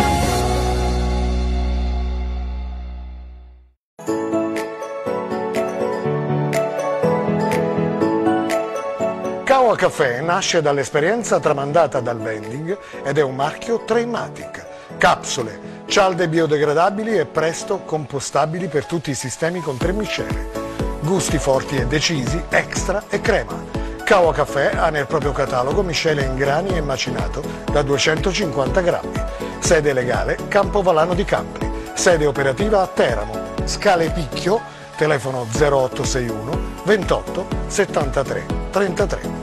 S9: Kawa Caffè nasce dall'esperienza tramandata dal vending ed è un marchio Traimatic. Capsule, cialde biodegradabili e presto compostabili per tutti i sistemi con 3 miscele. Gusti forti e decisi, extra e crema. Kawa Caffè ha nel proprio catalogo miscele in grani e macinato da 250 grammi. Sede legale Campovalano di Campri. Sede operativa a Teramo. Scale Picchio, telefono 0861 28 73 33.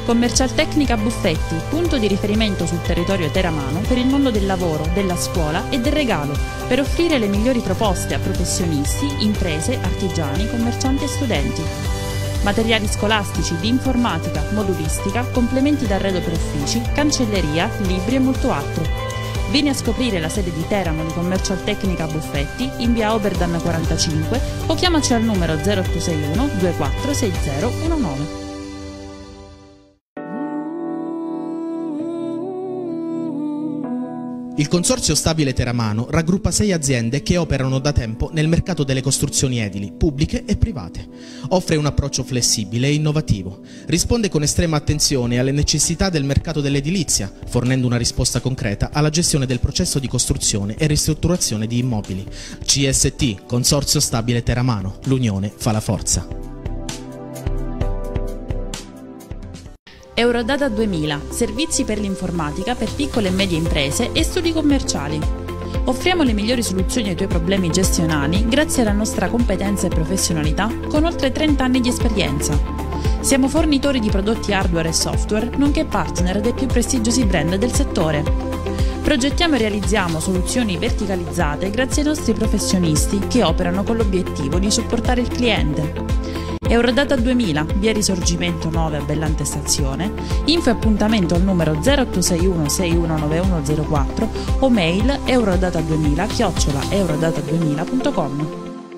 S6: Commercialtecnica Buffetti, punto di riferimento sul territorio teramano per il mondo del lavoro, della scuola e del regalo, per offrire le migliori proposte a professionisti, imprese, artigiani, commercianti e studenti. Materiali scolastici, di informatica, modulistica, complementi d'arredo per uffici, cancelleria, libri e molto altro. Vieni a scoprire la sede di Teramo di Commercialtecnica Buffetti in via Oberdan 45 o chiamaci al numero 0861 246019.
S12: Il Consorzio Stabile Teramano raggruppa 6 aziende che operano da tempo nel mercato delle costruzioni edili, pubbliche e private. Offre un approccio flessibile e innovativo. Risponde con estrema attenzione alle necessità del mercato dell'edilizia, fornendo una risposta concreta alla gestione del processo di costruzione e ristrutturazione di immobili. CST, Consorzio Stabile Teramano. L'unione fa la forza.
S6: Eurodata 2000, servizi per l'informatica per piccole e medie imprese e studi commerciali. Offriamo le migliori soluzioni ai tuoi problemi gestionali grazie alla nostra competenza e professionalità con oltre 30 anni di esperienza. Siamo fornitori di prodotti hardware e software, nonché partner dei più prestigiosi brand del settore. Progettiamo e realizziamo soluzioni verticalizzate grazie ai nostri professionisti che operano con l'obiettivo di supportare il cliente. Eurodata 2000, via Risorgimento 9 a Bellante Stazione, info e appuntamento al numero 0861 619104 o mail eurodata2000@eurodata2000.com.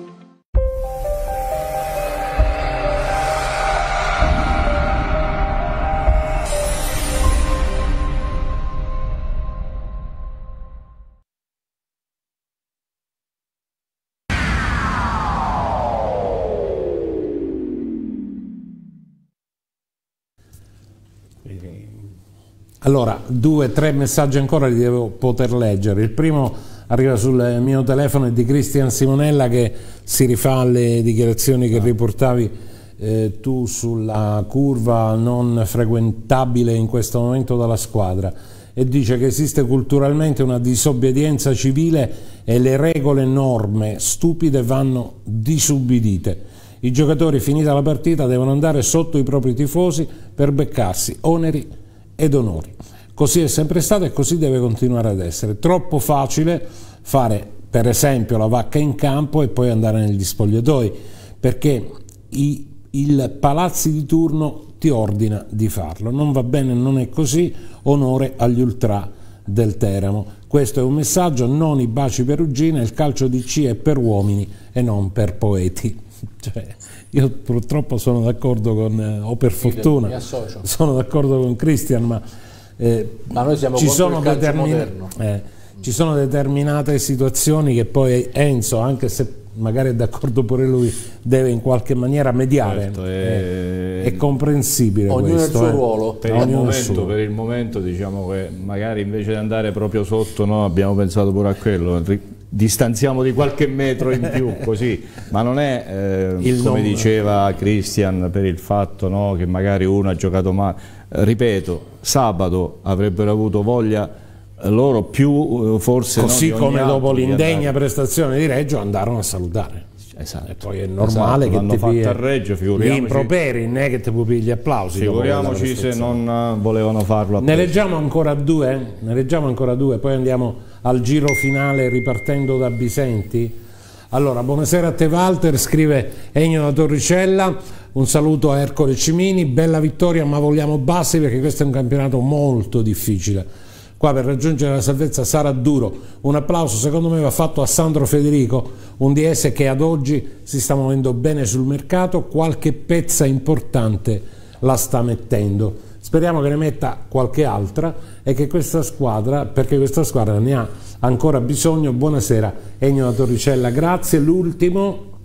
S2: Allora, 2 o 3 messaggi ancora li devo poter leggere. Il primo arriva sul mio telefono, è di Cristian Simonella, che si rifà alle dichiarazioni che riportavi tu sulla curva non frequentabile in questo momento dalla squadra, e dice che esiste culturalmente una disobbedienza civile e le regole e norme stupide vanno disubbidite. I giocatori, finita la partita, devono andare sotto i propri tifosi per beccarsi oneri ed onori. Così è sempre stato e così deve continuare ad essere. Troppo facile fare, per esempio, la vacca in campo e poi andare negli spogliatoi, perché il Palazzi di turno ti ordina di farlo. Non va bene, non è così. Onore agli ultra del Teramo. Questo è un messaggio, non i baci perugina, il calcio DC è per uomini e non per poeti. Cioè, io purtroppo sono d'accordo con, o per fortuna, sono d'accordo con Cristian, ma
S1: noi siamo
S2: ci sono determinate situazioni che poi Enzo, anche se magari è d'accordo pure lui, deve in qualche maniera mediare.
S4: Certo,
S2: è comprensibile.
S1: Ognuno
S2: questo,
S1: il suo ruolo.
S4: Per il momento diciamo che magari invece di andare proprio sotto, no, abbiamo pensato pure a quello, distanziamo di qualche metro in più così, ma non è come diceva Cristian, per il fatto, no, che magari uno ha giocato male. Ripeto, sabato avrebbero avuto voglia loro più, forse
S2: così,
S4: no,
S2: come dopo l'indegna prestazione di Reggio andarono a salutare.
S4: Esatto.
S2: E poi è normale che ti
S4: fatto a Reggio,
S2: gli improperi, non è che ti puoi gli applausi.
S4: Figuriamoci se non volevano farlo.
S2: Ne leggiamo ancora due? Ne leggiamo ancora due, poi andiamo al giro finale ripartendo da Bisenti. Allora, buonasera a te Walter, scrive Ennio da Torricella, un saluto a Ercole Cimini, bella vittoria ma vogliamo bassi perché questo è un campionato molto difficile. Qua per raggiungere la salvezza sarà duro. Un applauso secondo me va fatto a Sandro Federico, un DS che ad oggi si sta muovendo bene sul mercato, qualche pezza importante la sta mettendo. Speriamo che ne metta qualche altra e che questa squadra, perché questa squadra ne ha ancora bisogno. Buonasera Ennio da Torricella, grazie. L'ultimo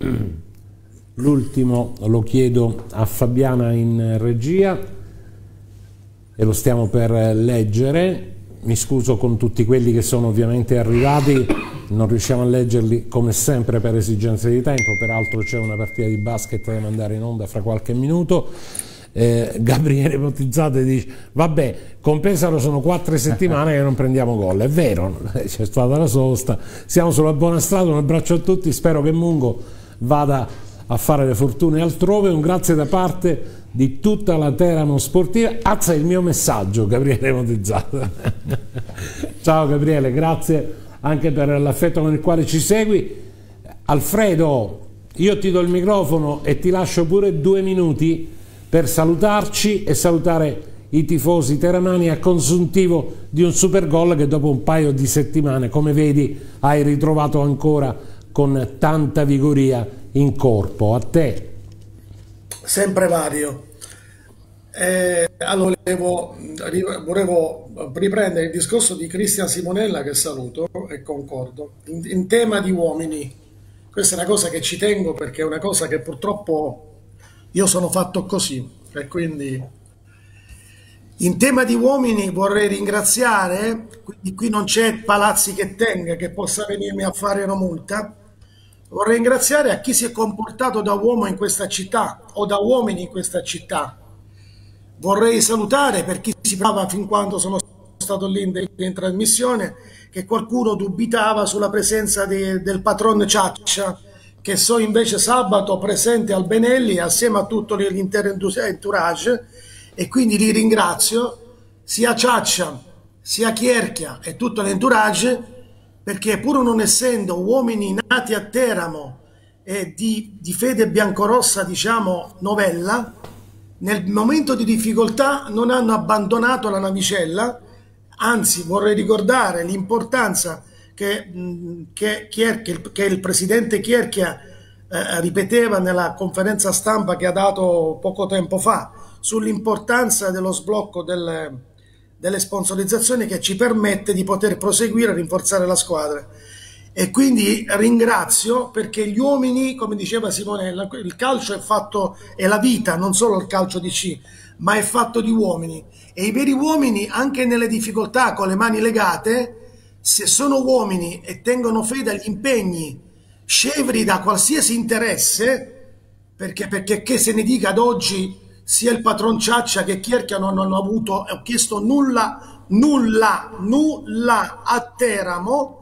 S2: lo chiedo a Fabiana in regia e lo stiamo per leggere. Mi scuso con tutti quelli che sono ovviamente arrivati, non riusciamo a leggerli come sempre per esigenze di tempo, peraltro c'è una partita di basket da mandare in onda fra qualche minuto. Gabriele Potizzate dice vabbè, con Pesaro sono 4 settimane che non prendiamo gol. È vero, c'è stata la sosta, siamo sulla buona strada. Un abbraccio a tutti, spero che Mungo vada a fare le fortune altrove. Un grazie da parte di tutta la Teramo Sportiva. Azza il mio messaggio, Gabriele Motizzato. Ciao Gabriele, grazie anche per l'affetto con il quale ci segui. Alfredo, io ti do il microfono e ti lascio pure 2 minuti per salutarci e salutare i tifosi teramani a consuntivo di un super gol che dopo un paio di settimane, come vedi, hai ritrovato ancora con tanta vigoria in corpo. A te.
S8: Sempre Mario. Allora volevo riprendere il discorso di Cristian Simonella, che saluto e concordo, in tema di uomini. Questa è una cosa che ci tengo, perché è una cosa che purtroppo io sono fatto così, e quindi in tema di uomini vorrei ringraziare, quindi qui non c'è Palazzi che tenga che possa venirmi a fare una multa. Vorrei ringraziare a chi si è comportato da uomo in questa città o da uomini in questa città. Vorrei salutare, per chi si parlava fin quando sono stato lì in trasmissione, che qualcuno dubitava sulla presenza del patron Ciaccia, che so invece sabato presente al Benelli assieme a tutto l'intero entourage, e quindi li ringrazio, sia Ciaccia, sia Chierchia e tutto l'entourage, perché pur non essendo uomini nati a Teramo e di fede biancorossa, diciamo, novella, nel momento di difficoltà non hanno abbandonato la navicella. Anzi, vorrei ricordare l'importanza che il presidente Chierchia ripeteva nella conferenza stampa che ha dato poco tempo fa, sull'importanza dello sblocco delle sponsorizzazioni, che ci permette di poter proseguire e rinforzare la squadra. E quindi ringrazio, perché gli uomini, come diceva Simonella, il calcio è la vita, non solo il calcio di C, ma è fatto di uomini, e i veri uomini, anche nelle difficoltà, con le mani legate, se sono uomini e tengono fede agli impegni, scevri da qualsiasi interesse, perché che se ne dica ad oggi, sia il patron Ciaccia che Chierchia non hanno avuto, ho chiesto nulla a Teramo,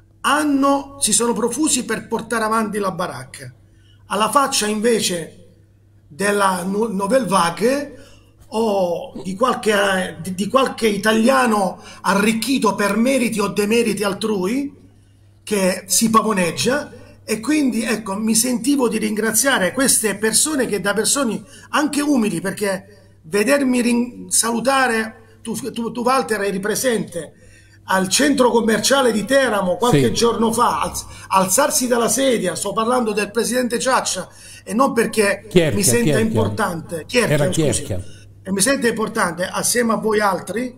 S8: si sono profusi per portare avanti la baracca, alla faccia invece della Nouvelle Vague o di qualche italiano arricchito per meriti o demeriti altrui, che si pavoneggia. E quindi ecco, mi sentivo di ringraziare queste persone, che da persone anche umili, perché vedermi salutare, tu Walter eri presente al centro commerciale di Teramo qualche giorno fa, alzarsi dalla sedia, sto parlando del presidente Ciaccia, e non perché mi senta importante, e mi sento importante assieme a voi altri,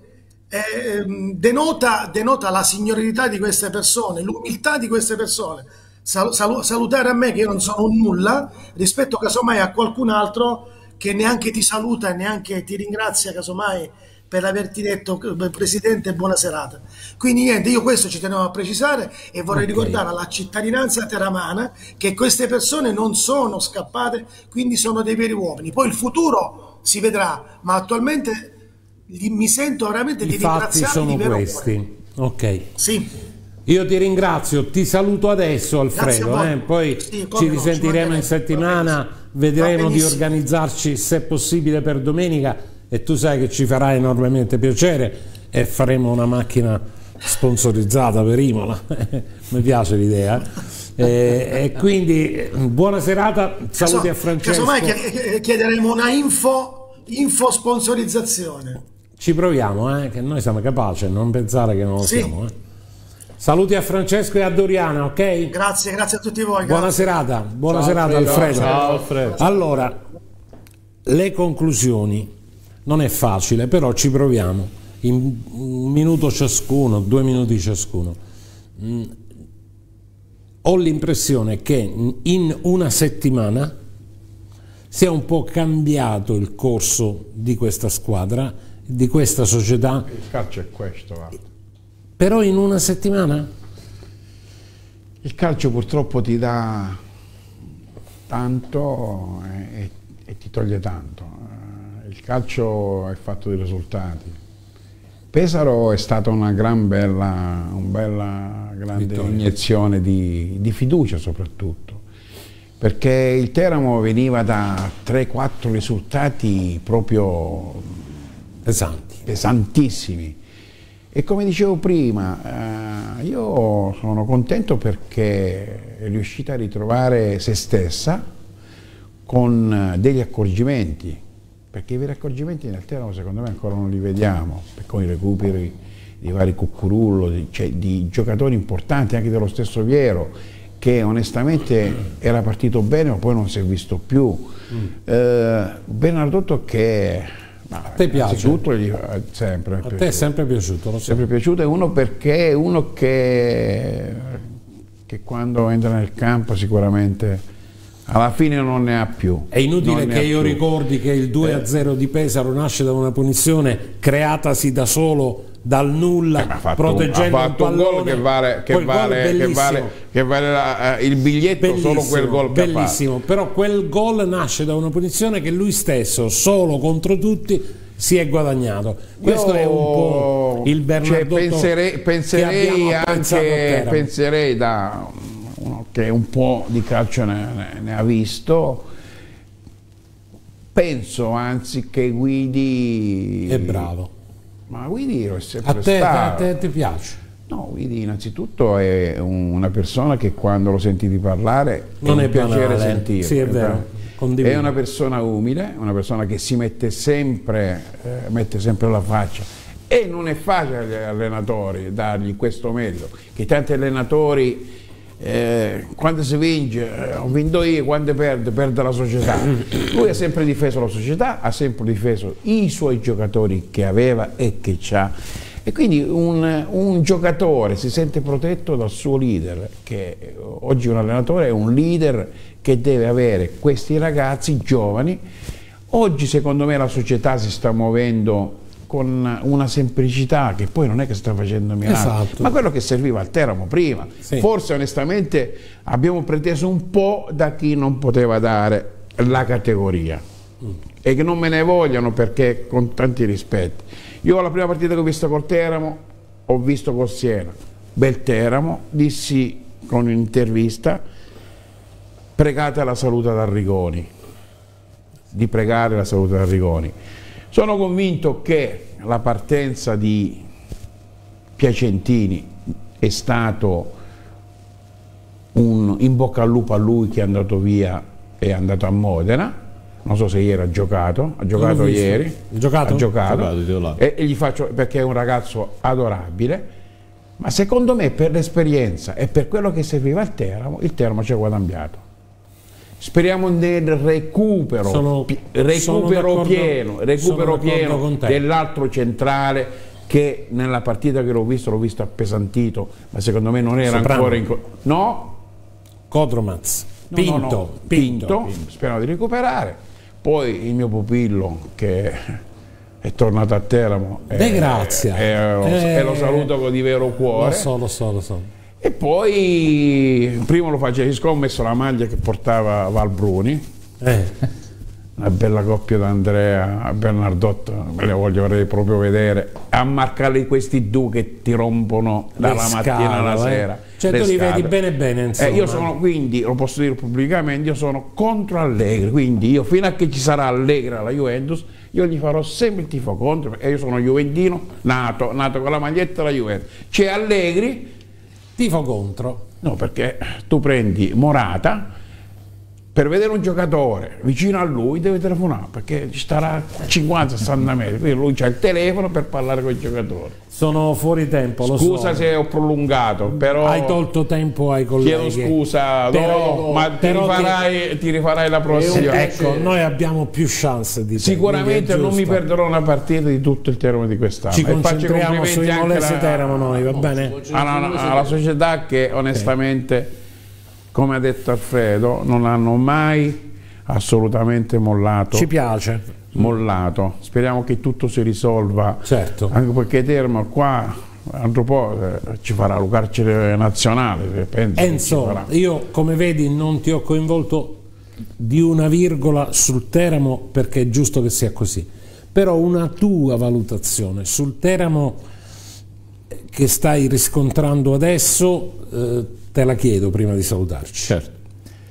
S8: denota la signorilità di queste persone, l'umiltà di queste persone. Salutare a me, che io non sono un nulla, rispetto casomai a qualcun altro che neanche ti saluta e neanche ti ringrazia casomai per averti detto Presidente buona serata. Quindi niente, io questo ci tenevo a precisare, e vorrei ricordare alla cittadinanza teramana che queste persone non sono scappate, quindi sono dei veri uomini. Poi il futuro si vedrà, ma attualmente mi sento veramente di ringraziare di vero cuore.
S2: Ok.
S8: Sì.
S2: Io ti ringrazio, ti saluto adesso Alfredo, poi ci risentiremo in settimana, vedremo di organizzarci se possibile per domenica, e tu sai che ci farà enormemente piacere, e faremo una macchina sponsorizzata per Imola. Mi piace l'idea, e quindi buona serata, saluti a Francesco.
S8: Casomai chiederemo una info sponsorizzazione.
S2: Ci proviamo, che noi siamo capaci, non pensare che non lo siamo. Saluti a Francesco e a Doriana, ok?
S8: Grazie a tutti voi.
S2: Buona serata, buona serata Alfredo.
S4: Ciao Alfredo.
S2: Allora, le conclusioni, non è facile, però ci proviamo, in 1 minuto ciascuno, 2 minuti ciascuno. Ho l'impressione che in una settimana sia un po' cambiato il corso di questa squadra, di questa società.
S3: Il calcio è questo, guarda.
S2: Però in una settimana?
S3: Il calcio purtroppo ti dà tanto e ti toglie tanto. Il calcio è fatto di risultati. Pesaro è stata una grande iniezione di fiducia soprattutto, perché il Teramo veniva da 3-4 risultati proprio pesantissimi. E come dicevo prima, io sono contento perché è riuscita a ritrovare se stessa con degli accorgimenti, perché i veri accorgimenti nel Teramo secondo me ancora non li vediamo, con i recuperi di vari Cuccurullo, di giocatori importanti, anche dello stesso Viero, che onestamente era partito bene ma poi non si è visto più. Bernardotto che...
S2: a te piace?
S3: Sempre
S2: a te è sempre piaciuto, lo so.
S3: Sempre piaciuto, perché è uno che quando entra nel campo sicuramente alla fine non ne ha più.
S2: È inutile che io ricordi che il 2-0 di Pesaro nasce da una punizione creatasi da solo dal nulla, proteggendo
S3: ha fatto un gol che vale il biglietto, bellissimo, solo quel gol che
S2: bellissimo, però quel gol nasce da una punizione che lui stesso, solo contro tutti, si è guadagnato. Questo è un po' il Bernardotto,
S3: penserei da uno che un po' di calcio ne ha visto, penso anzi che Guidi
S2: è bravo.
S3: Ma Guidi è sempre stato.
S2: A te piace?
S3: No, Guidi innanzitutto è una persona che quando lo sentiti parlare
S2: non è un piacere
S3: sentirlo.
S2: Sì, è vero.
S3: È una persona umile, una persona che si mette sempre la faccia, e non è facile agli allenatori dargli questo merito, che tanti allenatori quando si vince ho vinto io, quando perde la società. Lui ha sempre difeso la società, ha sempre difeso i suoi giocatori che aveva e che c'ha, e quindi un giocatore si sente protetto dal suo leader, che oggi un allenatore è un leader che deve avere questi ragazzi giovani. Oggi secondo me la società si sta muovendo con una semplicità che poi non è che sta facendo miracoli, ma quello che serviva al Teramo prima. Sì. Forse onestamente abbiamo preteso un po' da chi non poteva dare la categoria, e che non me ne vogliano, perché con tanti rispetti. Io la prima partita che ho visto col Teramo ho visto col Siena, bel Teramo, dissi con un'intervista: pregate la salute ad Arrigoni, di pregare la salute ad Arrigoni. Sono convinto che la partenza di Piacentini è stato un in bocca al lupo a lui, che è andato via e è andato a Modena. Non so se ieri ha giocato ieri. Ha giocato. E gli faccio, perché è un ragazzo adorabile, ma secondo me per l'esperienza e per quello che serviva al Teramo, il Teramo ci ha guadagnato. Speriamo nel recupero pieno dell'altro centrale, che nella partita che l'ho visto appesantito, ma secondo me non era ancora in... No?
S2: Codromaz.
S3: Pinto. Speriamo di recuperare. Poi il mio pupillo che è tornato a Teramo, e lo saluto con di vero cuore.
S2: Lo so.
S3: E poi prima lo facevo, ho messo la maglia che portava Valbruni, una bella coppia da Andrea a Bernardotto, me le vorrei proprio vedere, a marcare questi due che ti rompono dalla mattina alla sera.
S2: Cioè tu li vedi bene insomma.
S3: Io sono, quindi lo posso dire pubblicamente, io sono contro Allegri, quindi io fino a che ci sarà Allegri alla Juventus io gli farò sempre il tifo contro, perché io sono juventino nato con la maglietta della Juventus. C'è Allegri,
S2: tifo contro.
S3: No, perché tu prendi Morata, per vedere un giocatore vicino a lui deve telefonare, perché ci starà 50-60 metri, quindi lui c'ha il telefono per parlare con il giocatore.
S2: Sono fuori tempo, lo so.
S3: Scusa se ho prolungato, però
S2: hai tolto tempo ai colleghi.
S3: Chiedo scusa, ma ti rifarai la prossima.
S2: Ecco, noi abbiamo più chance di
S3: sicuramente non mi perderò una partita di tutto il Teramo di quest'anno.
S2: Ci concentriamo sui Molese Teramo noi, va bene?
S3: Alla società che onestamente, come ha detto Alfredo, non hanno mai assolutamente mollato.
S2: Ci piace.
S3: Speriamo che tutto si risolva,
S2: certo,
S3: anche perché Teramo qua un altro po' ci farà lo carcere nazionale, penso.
S2: Enzo, io come vedi non ti ho coinvolto di una virgola sul Teramo, perché è giusto che sia così, però una tua valutazione sul Teramo che stai riscontrando adesso te la chiedo prima di salutarci.
S4: Certo.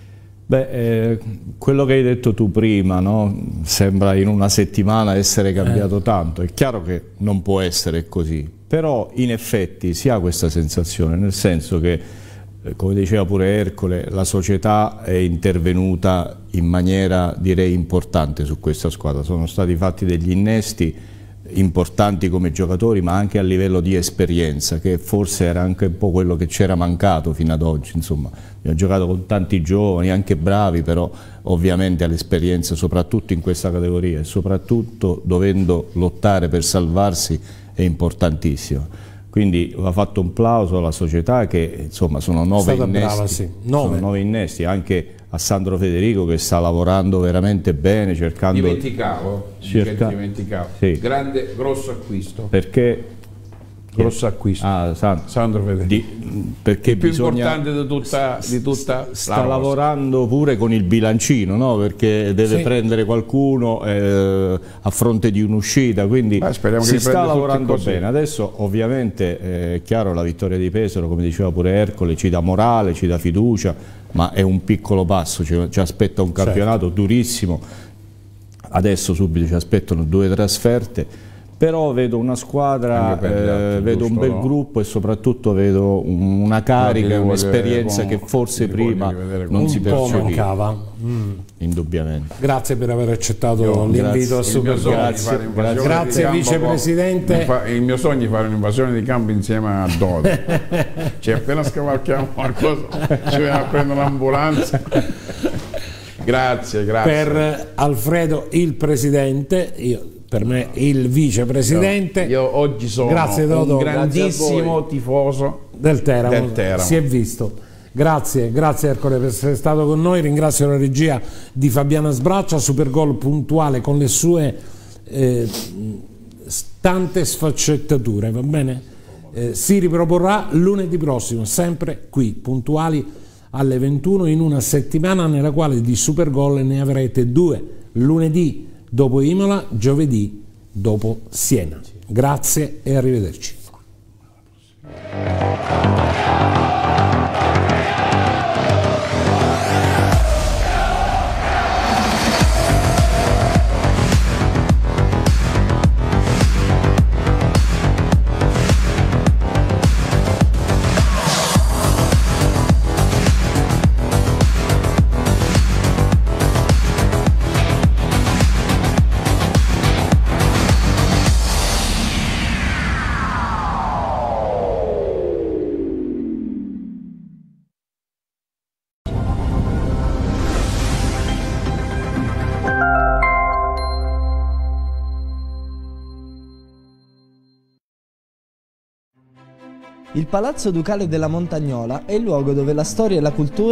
S4: Quello che hai detto tu prima, no? Sembra in una settimana essere cambiato tanto. È chiaro che non può essere così, però in effetti si ha questa sensazione, nel senso che, come diceva pure Ercole, la società è intervenuta in maniera, direi, importante su questa squadra. Sono stati fatti degli innesti importanti come giocatori, ma anche a livello di esperienza, che forse era anche un po' quello che c'era mancato fino ad oggi. Insomma, abbiamo giocato con tanti giovani, anche bravi, però ovviamente l'esperienza, soprattutto in questa categoria e soprattutto dovendo lottare per salvarsi, è importantissima. Quindi va fatto un plauso alla società, che insomma sono 9 innesti, brava, sì. Sono 9 innesti, anche a Sandro Federico, che sta lavorando veramente bene, cercando...
S3: Dimenticavo.
S4: Sì.
S3: Grande, grosso acquisto.
S4: Perché...
S3: Grosso acquisto. Sandro Federico.
S4: Perché
S3: il più
S4: bisogna...
S3: importante di tutta
S4: sta lavorando pure con il bilancino, no? Perché deve prendere qualcuno a fronte di un'uscita, quindi si sta lavorando bene. Adesso ovviamente è chiaro, la vittoria di Pesaro, come diceva pure Ercole, ci dà morale, ci dà fiducia, ma è un piccolo passo, ci aspetta un campionato durissimo. Adesso subito ci aspettano 2 trasferte. Però vedo una squadra, vedo un bel gruppo e soprattutto vedo una carica e un'esperienza che forse prima non si percepiva. Indubbiamente.
S2: Grazie per aver accettato l'invito a Supergol. Grazie vicepresidente.
S3: Il mio sogno è fare un'invasione di campo insieme a Dode. Cioè, appena scavalchiamo qualcosa ci viene a prendere un'ambulanza. Grazie.
S2: Per Alfredo il presidente, per me il vicepresidente.
S3: Io oggi sono un grandissimo tifoso
S2: del Teramo. Si è visto. Grazie Ercole per essere stato con noi. Ringrazio la regia di Fabiana Sbraccia. Supergol puntuale con le sue tante sfaccettature, va bene? Si riproporrà lunedì prossimo, sempre qui, puntuali alle 21, in una settimana nella quale di Supergol ne avrete 2, lunedì dopo Imola, giovedì dopo Siena. Grazie e arrivederci.
S10: Il Palazzo Ducale della Montagnola è il luogo dove la storia e la cultura